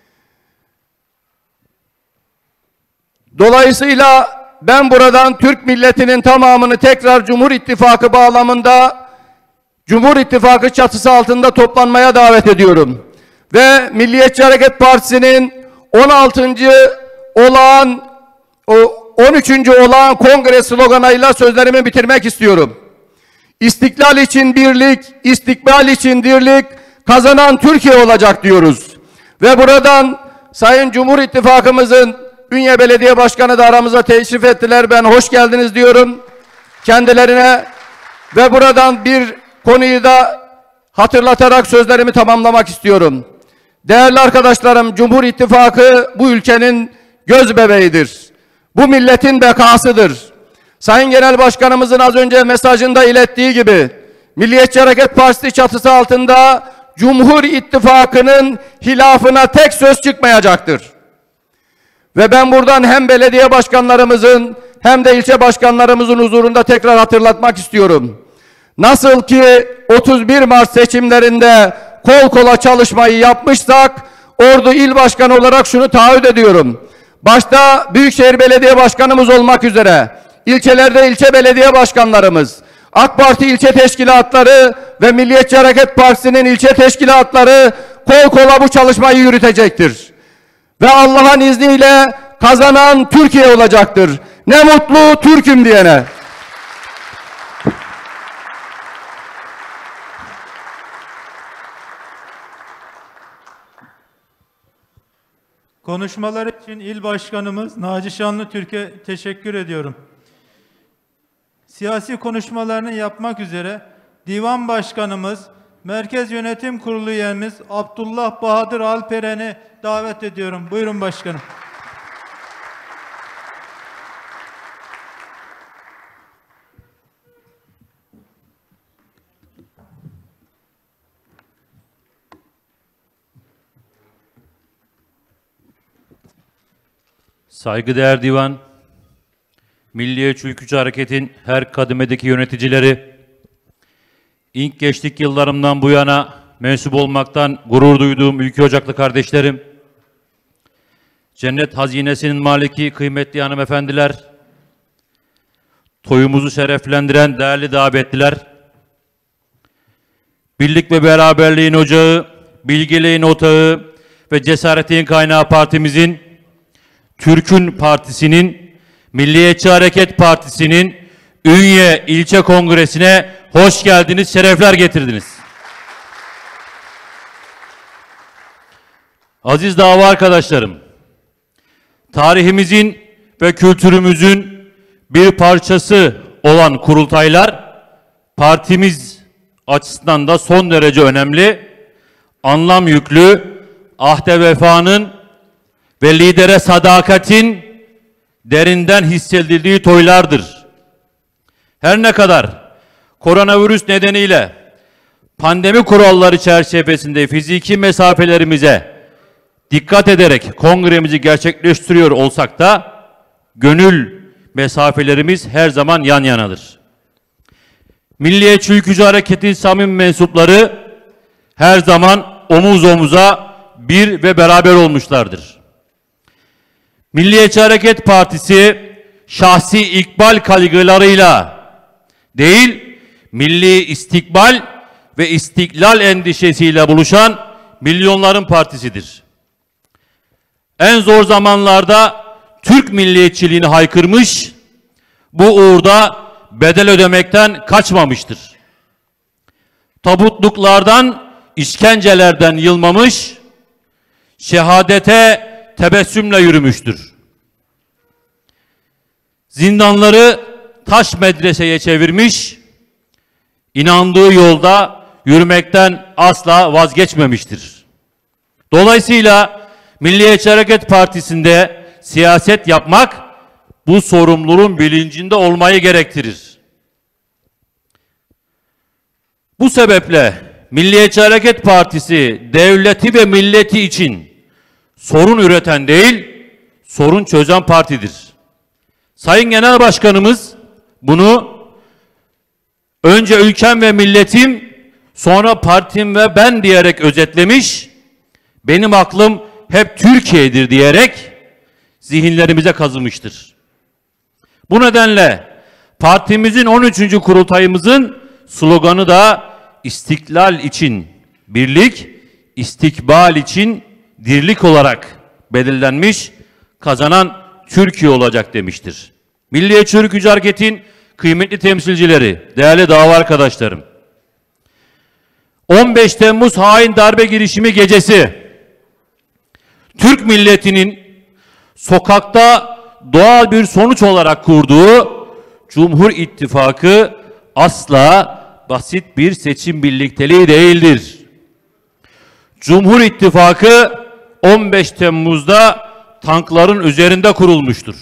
Dolayısıyla ben buradan Türk milletinin tamamını tekrar Cumhur İttifakı bağlamında, Cumhur İttifakı çatısı altında toplanmaya davet ediyorum. Ve Milliyetçi Hareket Partisi'nin on altıncı olağan, on üçüncü olağan kongre sloganıyla sözlerimi bitirmek istiyorum. İstiklal için birlik, istikbal için dirlik, kazanan Türkiye olacak diyoruz. Ve buradan Sayın Cumhur İttifakımızın Ünye Belediye Başkanı da aramıza teşrif ettiler. Ben hoş geldiniz diyorum kendilerine. Ve buradan bir konuyu da hatırlatarak sözlerimi tamamlamak istiyorum. Değerli arkadaşlarım, Cumhur İttifakı bu ülkenin göz bebeğidir. Bu milletin bekasıdır. Sayın Genel Başkanımızın az önce mesajında ilettiği gibi Milliyetçi Hareket Partisi çatısı altında Cumhur İttifakı'nın hilafına tek söz çıkmayacaktır. Ve ben buradan hem belediye başkanlarımızın hem de ilçe başkanlarımızın huzurunda tekrar hatırlatmak istiyorum. Nasıl ki otuz bir Mart seçimlerinde kol kola çalışmayı yapmışsak, Ordu İl Başkanı olarak şunu taahhüt ediyorum. Başta Büyükşehir Belediye Başkanımız olmak üzere, ilçelerde ilçe belediye başkanlarımız, AK Parti ilçe teşkilatları ve Milliyetçi Hareket Partisi'nin ilçe teşkilatları kol kola bu çalışmayı yürütecektir. Ve Allah'ın izniyle kazanan Türkiye olacaktır. Ne mutlu Türk'üm diyene. Konuşmalar için İl Başkanımız Naci Şanlıtürk'e teşekkür ediyorum. Siyasi konuşmalarını yapmak üzere Divan Başkanımız, Merkez Yönetim Kurulu üyemiz Abdullah Bahadır Alperen'i davet ediyorum. Buyurun başkanım. Saygıdeğer Divan, Milliyetçi Ülkücü Hareket'in her kademedeki yöneticileri, ilk geçtik yıllarımdan bu yana mensup olmaktan gurur duyduğum ülke ocaklı kardeşlerim, cennet hazinesinin maliki kıymetli hanımefendiler, toyumuzu şereflendiren değerli davetliler, birlik ve beraberliğin ocağı, bilgeliğin otağı ve cesaretin kaynağı partimizin, Türk'ün Partisi'nin, Milliyetçi Hareket Partisi'nin Ünye İlçe Kongresi'ne hoş geldiniz, şerefler getirdiniz. Aziz dava arkadaşlarım, tarihimizin ve kültürümüzün bir parçası olan kurultaylar, partimiz açısından da son derece önemli, anlam yüklü, ahde vefanın ve lidere sadakatin derinden hissedildiği toylardır. Her ne kadar koronavirüs nedeniyle pandemi kuralları çerçevesinde fiziki mesafelerimize dikkat ederek kongremizi gerçekleştiriyor olsak da gönül mesafelerimiz her zaman yan yanadır. Milliyetçi Ülkücü Hareket'in samimi mensupları her zaman omuz omuza bir ve beraber olmuşlardır. Milliyetçi Hareket Partisi şahsi ikbal kaygılarıyla değil, milli istikbal ve istiklal endişesiyle buluşan milyonların partisidir. En zor zamanlarda Türk milliyetçiliğini haykırmış, bu uğurda bedel ödemekten kaçmamıştır. Tabutluklardan, işkencelerden yılmamış, şehadete tebessümle yürümüştür. zindanları taş medreseye çevirmiş, inandığı yolda yürümekten asla vazgeçmemiştir. Dolayısıyla Milliyetçi Hareket Partisi'nde siyaset yapmak bu sorumluluğun bilincinde olmayı gerektirir. Bu sebeple Milliyetçi Hareket Partisi devleti ve milleti için sorun üreten değil, sorun çözen partidir. Sayın Genel Başkanımız bunu önce ülkem ve milletim, sonra partim ve ben diyerek özetlemiş, benim aklım hep Türkiye'dir diyerek zihinlerimize kazımıştır. Bu nedenle partimizin on üçüncü kurultayımızın sloganı da İstiklal için birlik, istikbal için dirlik olarak belirlenmiş, kazanan Türkiye olacak demiştir. Milliyetçi Ülkücü Hareket'in kıymetli temsilcileri, değerli dava arkadaşlarım, on beş Temmuz hain darbe girişimi gecesi Türk milletinin sokakta doğal bir sonuç olarak kurduğu Cumhur İttifakı asla basit bir seçim birlikteliği değildir. Cumhur İttifakı on beş Temmuz'da tankların üzerinde kurulmuştur.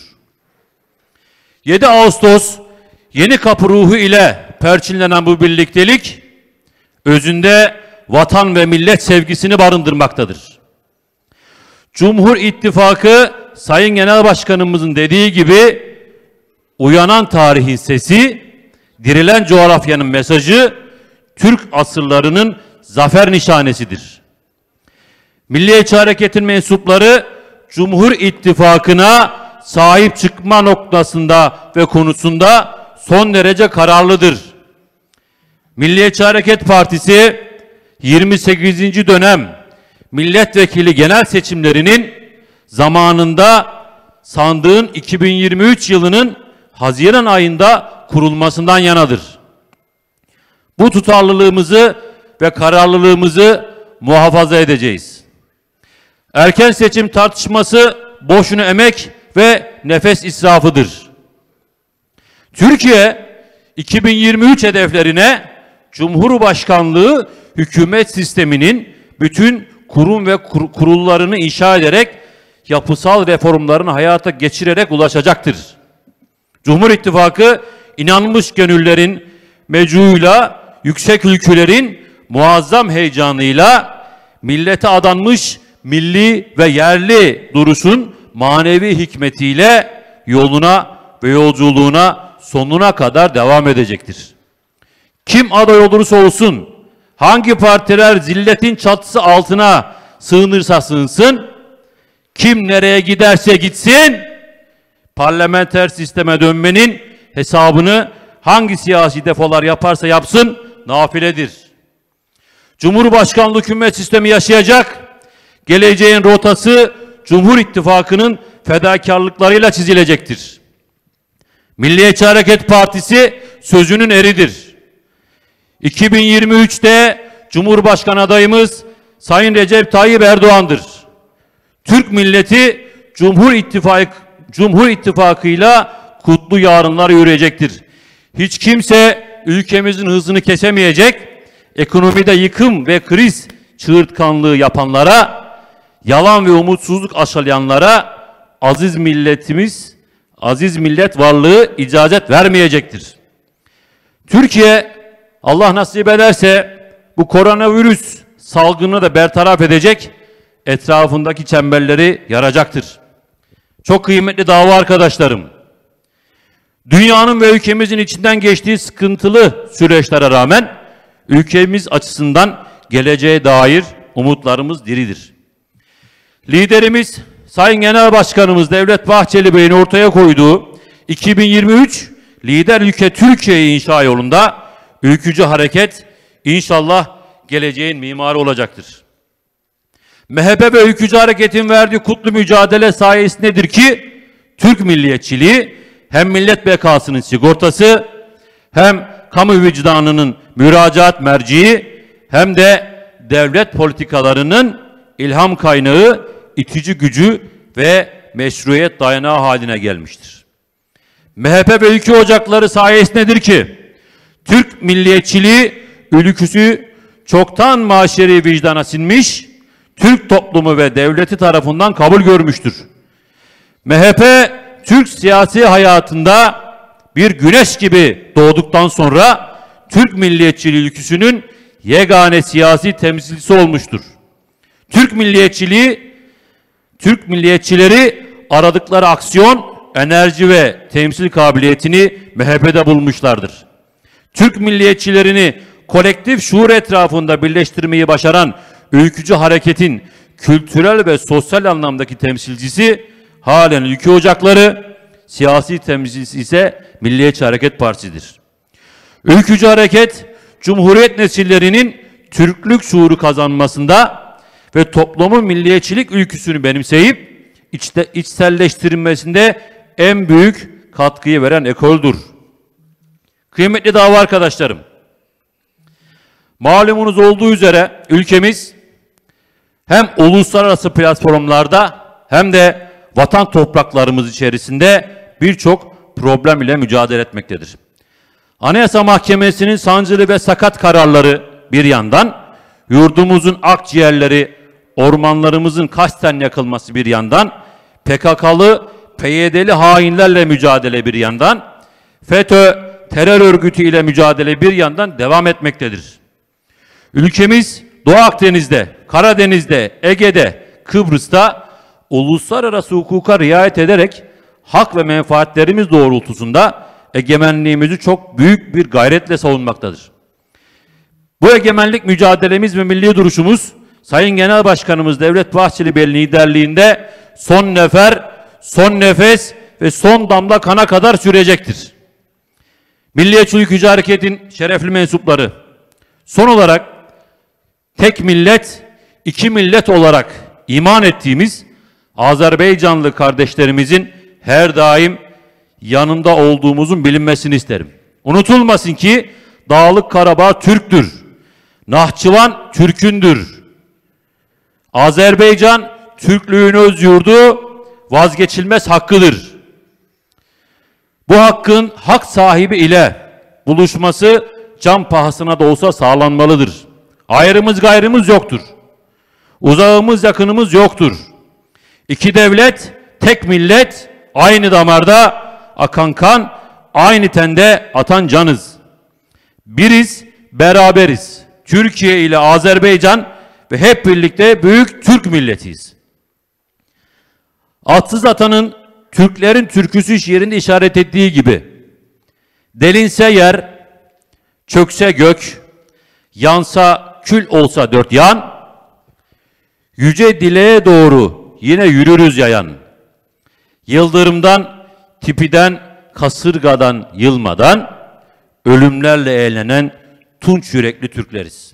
yedi Ağustos Yeni Kapı ruhu ile perçinlenen bu birliktelik özünde vatan ve millet sevgisini barındırmaktadır. Cumhur İttifakı Sayın Genel Başkanımızın dediği gibi uyanan tarihin sesi, dirilen coğrafyanın mesajı, Türk asırlarının zafer nişanesidir. Milliyetçi Hareket'in mensupları Cumhur İttifakı'na sahip çıkma noktasında ve konusunda son derece kararlıdır. Milliyetçi Hareket Partisi yirmi sekizinci dönem milletvekili genel seçimlerinin zamanında sandığın iki bin yirmi üç yılının Haziran ayında kurulmasından yanadır. Bu tutarlılığımızı ve kararlılığımızı muhafaza edeceğiz. Erken seçim tartışması boşuna emek ve nefes israfıdır. Türkiye iki bin yirmi üç hedeflerine Cumhurbaşkanlığı hükümet sisteminin bütün kurum ve kur kurullarını inşa ederek yapısal reformlarını hayata geçirerek ulaşacaktır. Cumhur İttifakı inanmış gönüllerin mecuğuyla, yüksek ülkülerin muazzam heyecanıyla millete adanmış milli ve yerli duruşun manevi hikmetiyle yoluna ve yolculuğuna sonuna kadar devam edecektir. Kim aday olursa olsun, hangi partiler zilletin çatısı altına sığınırsa sığınsın, kim nereye giderse gitsin, parlamenter sisteme dönmenin hesabını hangi siyasi defolar yaparsa yapsın nafiledir. Cumhurbaşkanlığı hükümet sistemi yaşayacak, geleceğin rotası Cumhur İttifakı'nın fedakarlıklarıyla çizilecektir. Milliyetçi Hareket Partisi sözünün eridir. iki bin yirmi üçte Cumhurbaşkanı adayımız Sayın Recep Tayyip Erdoğan'dır. Türk milleti Cumhur İttifakı Cumhur İttifakı'yla kutlu yarınlar yürüyecektir. Hiç kimse ülkemizin hızını kesemeyecek, ekonomide yıkım ve kriz çığırtkanlığı yapanlara, yalan ve umutsuzluk aşılayanlara aziz milletimiz, aziz millet varlığı icazet vermeyecektir. Türkiye, Allah nasip ederse bu koronavirüs salgını da bertaraf edecek, etrafındaki çemberleri yaracaktır. Çok kıymetli dava arkadaşlarım, dünyanın ve ülkemizin içinden geçtiği sıkıntılı süreçlere rağmen ülkemiz açısından geleceğe dair umutlarımız diridir. Liderimiz Sayın Genel Başkanımız Devlet Bahçeli Bey'in ortaya koyduğu iki bin yirmi üç Lider Ülke Türkiye'yi inşa yolunda ülkücü hareket inşallah geleceğin mimarı olacaktır. M H P ve ülkücü hareketin verdiği kutlu mücadele sayesindedir ki Türk milliyetçiliği hem millet bekasının sigortası, hem kamu vicdanının müracaat merciği, hem de devlet politikalarının ilham kaynağı, itici gücü ve meşruiyet dayanağı haline gelmiştir. M H P ve ülke ocakları sayesindedir ki Türk milliyetçiliği ülküsü çoktan maşeri vicdana sinmiş, Türk toplumu ve devleti tarafından kabul görmüştür. M H P Türk siyasi hayatında bir güneş gibi doğduktan sonra Türk milliyetçiliği ülküsünün yegane siyasi temsilcisi olmuştur. Türk milliyetçiliği, Türk milliyetçileri aradıkları aksiyon, enerji ve temsil kabiliyetini M H P'de bulmuşlardır. Türk milliyetçilerini kolektif şuur etrafında birleştirmeyi başaran ülkücü hareketin kültürel ve sosyal anlamdaki temsilcisi halen ülke ocakları, siyasi temsilcisi ise Milliyetçi Hareket Partisi'dir. Ülkücü hareket, Cumhuriyet nesillerinin Türklük şuuru kazanmasında ve toplumun milliyetçilik ülküsünü benimseyip içte, içselleştirilmesinde en büyük katkıyı veren ekoldür. Kıymetli dava arkadaşlarım, malumunuz olduğu üzere ülkemiz hem uluslararası platformlarda hem de vatan topraklarımız içerisinde birçok problem ile mücadele etmektedir. Anayasa Mahkemesi'nin sancılı ve sakat kararları bir yandan, yurdumuzun akciğerleri, ormanlarımızın kasten yakılması bir yandan, P K K'lı, P Y D'li hainlerle mücadele bir yandan, FETÖ terör örgütü ile mücadele bir yandan devam etmektedir. Ülkemiz Doğu Akdeniz'de, Karadeniz'de, Ege'de, Kıbrıs'ta uluslararası hukuka riayet ederek hak ve menfaatlerimiz doğrultusunda egemenliğimizi çok büyük bir gayretle savunmaktadır. Bu egemenlik mücadelemiz ve milli duruşumuz Sayın Genel Başkanımız Devlet Bahçeli Bey'in liderliğinde son nefer, son nefes ve son damla kana kadar sürecektir. Milliyetçi Ülkücü Hareket'in şerefli mensupları, son olarak tek millet, iki millet olarak iman ettiğimiz Azerbaycanlı kardeşlerimizin her daim yanında olduğumuzun bilinmesini isterim. Unutulmasın ki Dağlık Karabağ Türktür. Nahçıvan Türk'ündür. Azerbaycan Türklüğün öz yurdu, vazgeçilmez hakkıdır. Bu hakkın hak sahibi ile buluşması can pahasına da olsa sağlanmalıdır. Ayrımız gayrımız yoktur. Uzağımız yakınımız yoktur. İki devlet, tek millet, aynı damarda akan kan, aynı tende atan canız. Biriz, beraberiz. Türkiye ile Azerbaycan ve hep birlikte büyük Türk milletiyiz. Atsız Atan'ın Türklerin türküsü şiirinde işaret ettiği gibi, delinse yer, çökse gök, yansa kül olsa dört yan, yüce dileğe doğru yine yürürüz yayan. Yıldırımdan, tipiden, kasırgadan, yılmadan, ölümlerle eğlenen tunç yürekli Türkleriz.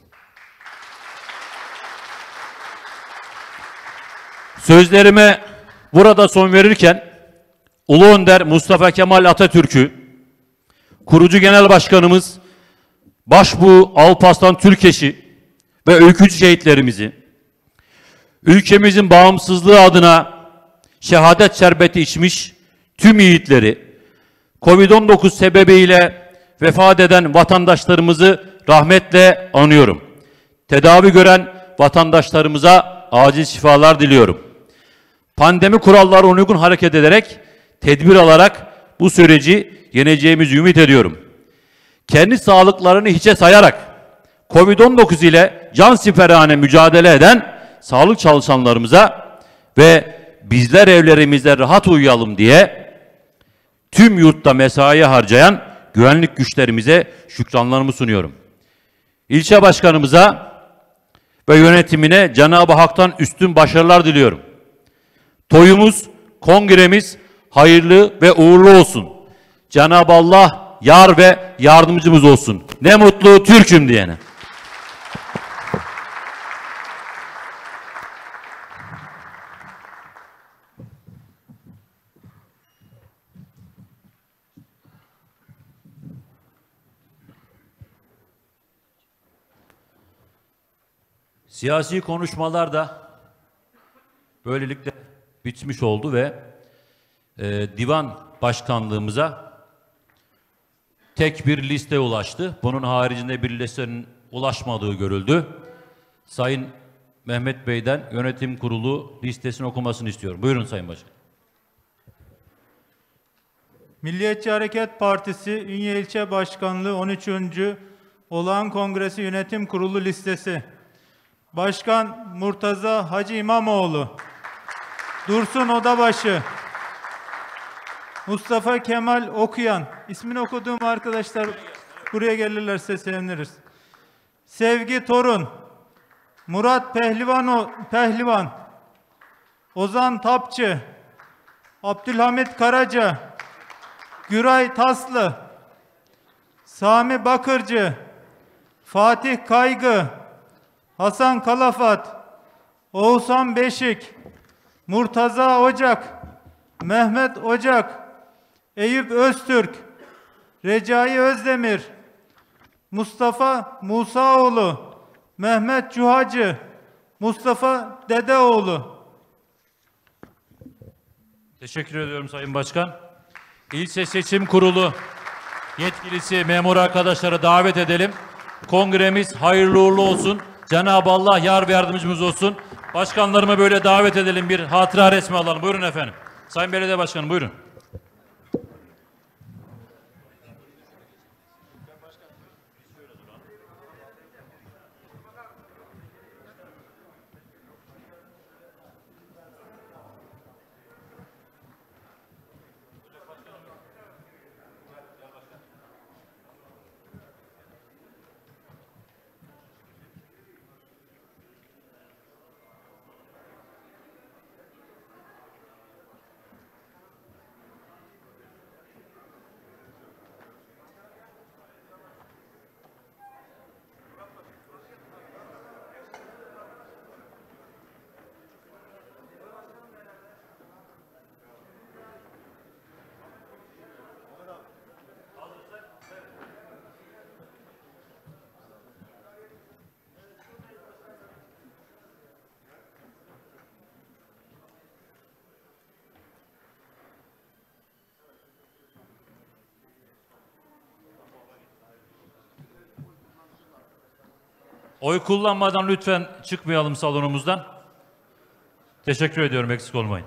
Sözlerime burada son verirken, Ulu Önder Mustafa Kemal Atatürk'ü, kurucu genel başkanımız Başbuğ Alparslan Türkeş'i ve ülkücü şehitlerimizi, ülkemizin bağımsızlığı adına şehadet şerbeti içmiş tüm yiğitleri, kovid on dokuz sebebiyle vefat eden vatandaşlarımızı rahmetle anıyorum. Tedavi gören vatandaşlarımıza acil şifalar diliyorum. Pandemi kurallarına uygun hareket ederek, tedbir alarak bu süreci yeneceğimizi ümit ediyorum. Kendi sağlıklarını hiçe sayarak kovid on dokuz ile cansiperhane mücadele eden sağlık çalışanlarımıza ve bizler evlerimizde rahat uyuyalım diye tüm yurtta mesai harcayan güvenlik güçlerimize şükranlarımı sunuyorum. İlçe başkanımıza ve yönetimine Cenab-ı Hak'tan üstün başarılar diliyorum. Toyumuz, kongremiz hayırlı ve uğurlu olsun. Cenab-ı Allah yar ve yardımcımız olsun. Ne mutlu Türk'üm diyene. Siyasi konuşmalar da böylelikle bitmiş oldu ve e, divan başkanlığımıza tek bir liste ulaştı. Bunun haricinde bir listenin ulaşmadığı görüldü. Sayın Mehmet Bey'den yönetim kurulu listesini okumasını istiyorum. Buyurun Sayın Başkan. Milliyetçi Hareket Partisi Ünye İlçe Başkanlığı on üçüncü Olağan Kongresi Yönetim Kurulu listesi. Başkan Murtaza Hacı İmamoğlu, Dursun Odabaşı, Mustafa Kemal Okuyan, ismini okuduğum arkadaşlar buraya gelirlerse seviniriz. Sevgi Torun, Murat Pehlivan, Pehlivan, Ozan Tapçı, Abdülhamit Karaca, Güray Taslı, Sami Bakırcı, Fatih Kaygı, Hasan Kalafat, Oğuzhan Beşik, Murtaza Ocak, Mehmet Ocak, Eyüp Öztürk, Recai Özdemir, Mustafa Musaoğlu, Mehmet Cuhacı, Mustafa Dedeoğlu. Teşekkür ediyorum Sayın Başkan. İlçe Seçim Kurulu yetkilisi memur arkadaşları davet edelim. Kongremiz hayırlı uğurlu olsun. Cenab-ı Allah yar ve yardımcımız olsun. Başkanlarımı böyle davet edelim. Bir hatıra resmi alalım. Buyurun efendim. Sayın Belediye Başkanım buyurun. Oy kullanmadan lütfen çıkmayalım salonumuzdan. Teşekkür ediyorum, eksik olmayın.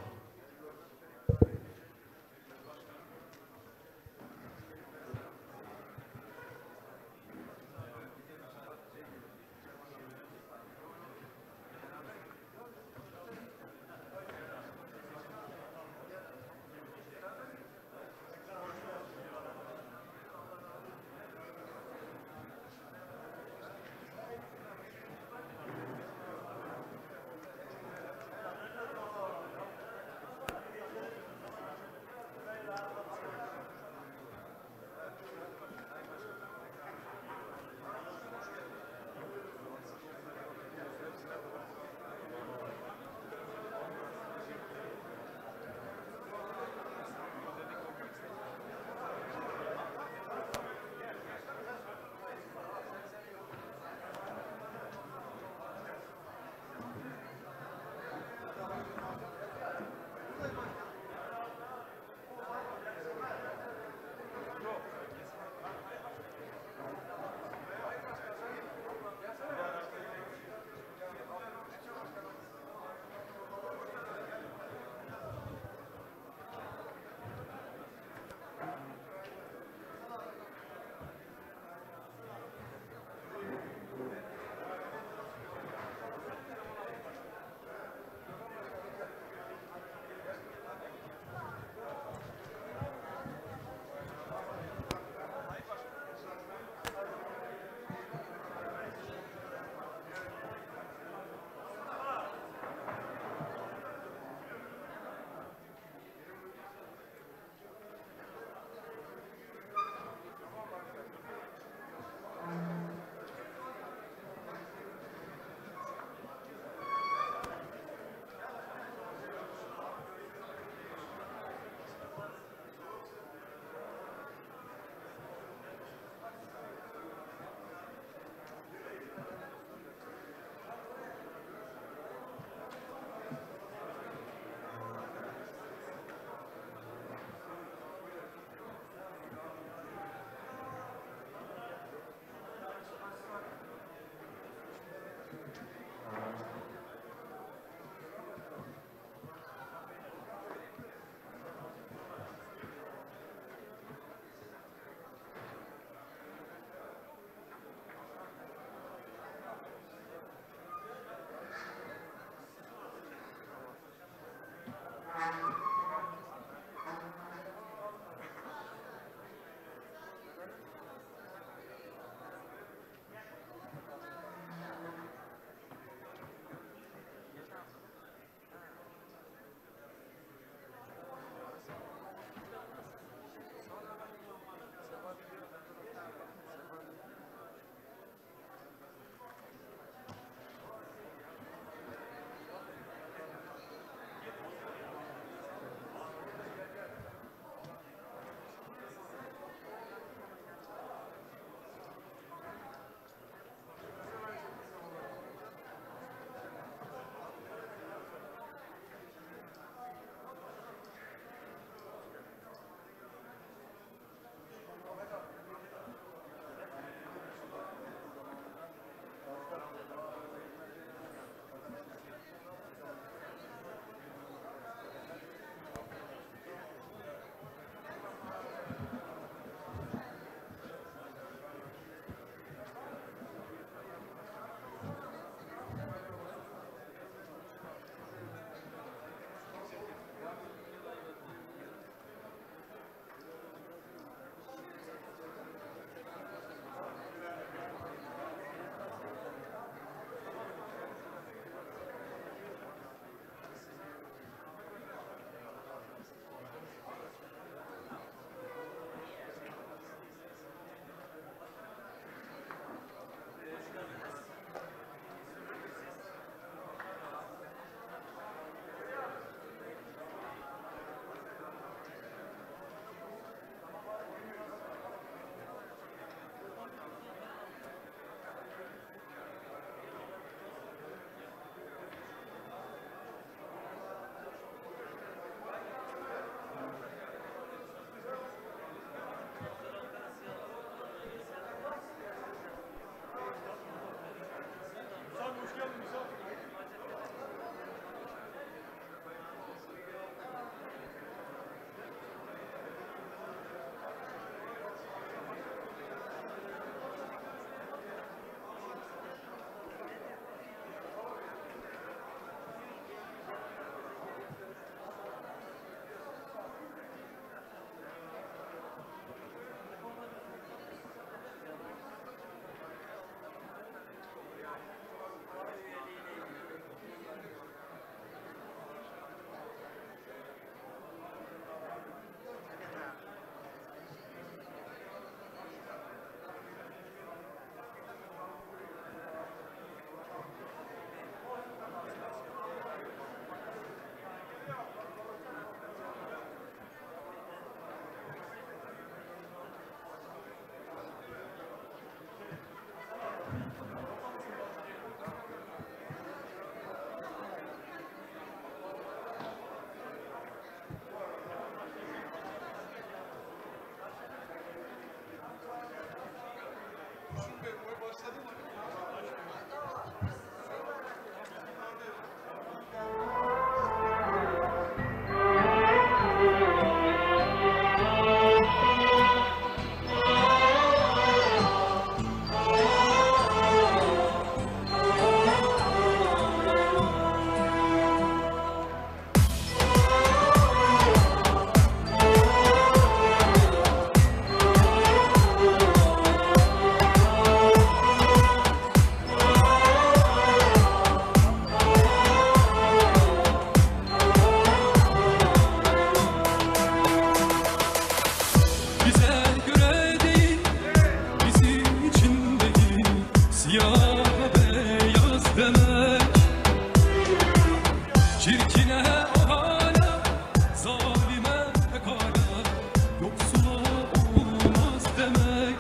Çirkine hala, zalime pekala, yoksula olmaz demek.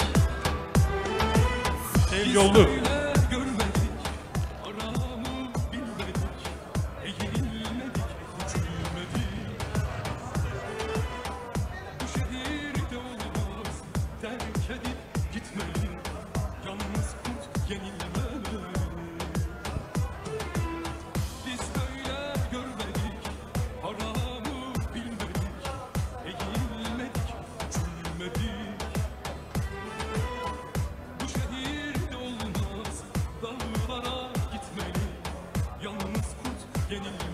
El yolu. Öyle görmedik, aramı bilmedik, eğilmedik, küçülmedik. Bu şehirde olmaz, terk edip gitmeli, yalnız kurt yenilmeli. Biz böyle görmedik, haramı bilmedik, eğilmedik, küçülmedik. Bu şehirde olmaz, dağlara gitmeli, yalnız kurt yenilmeli.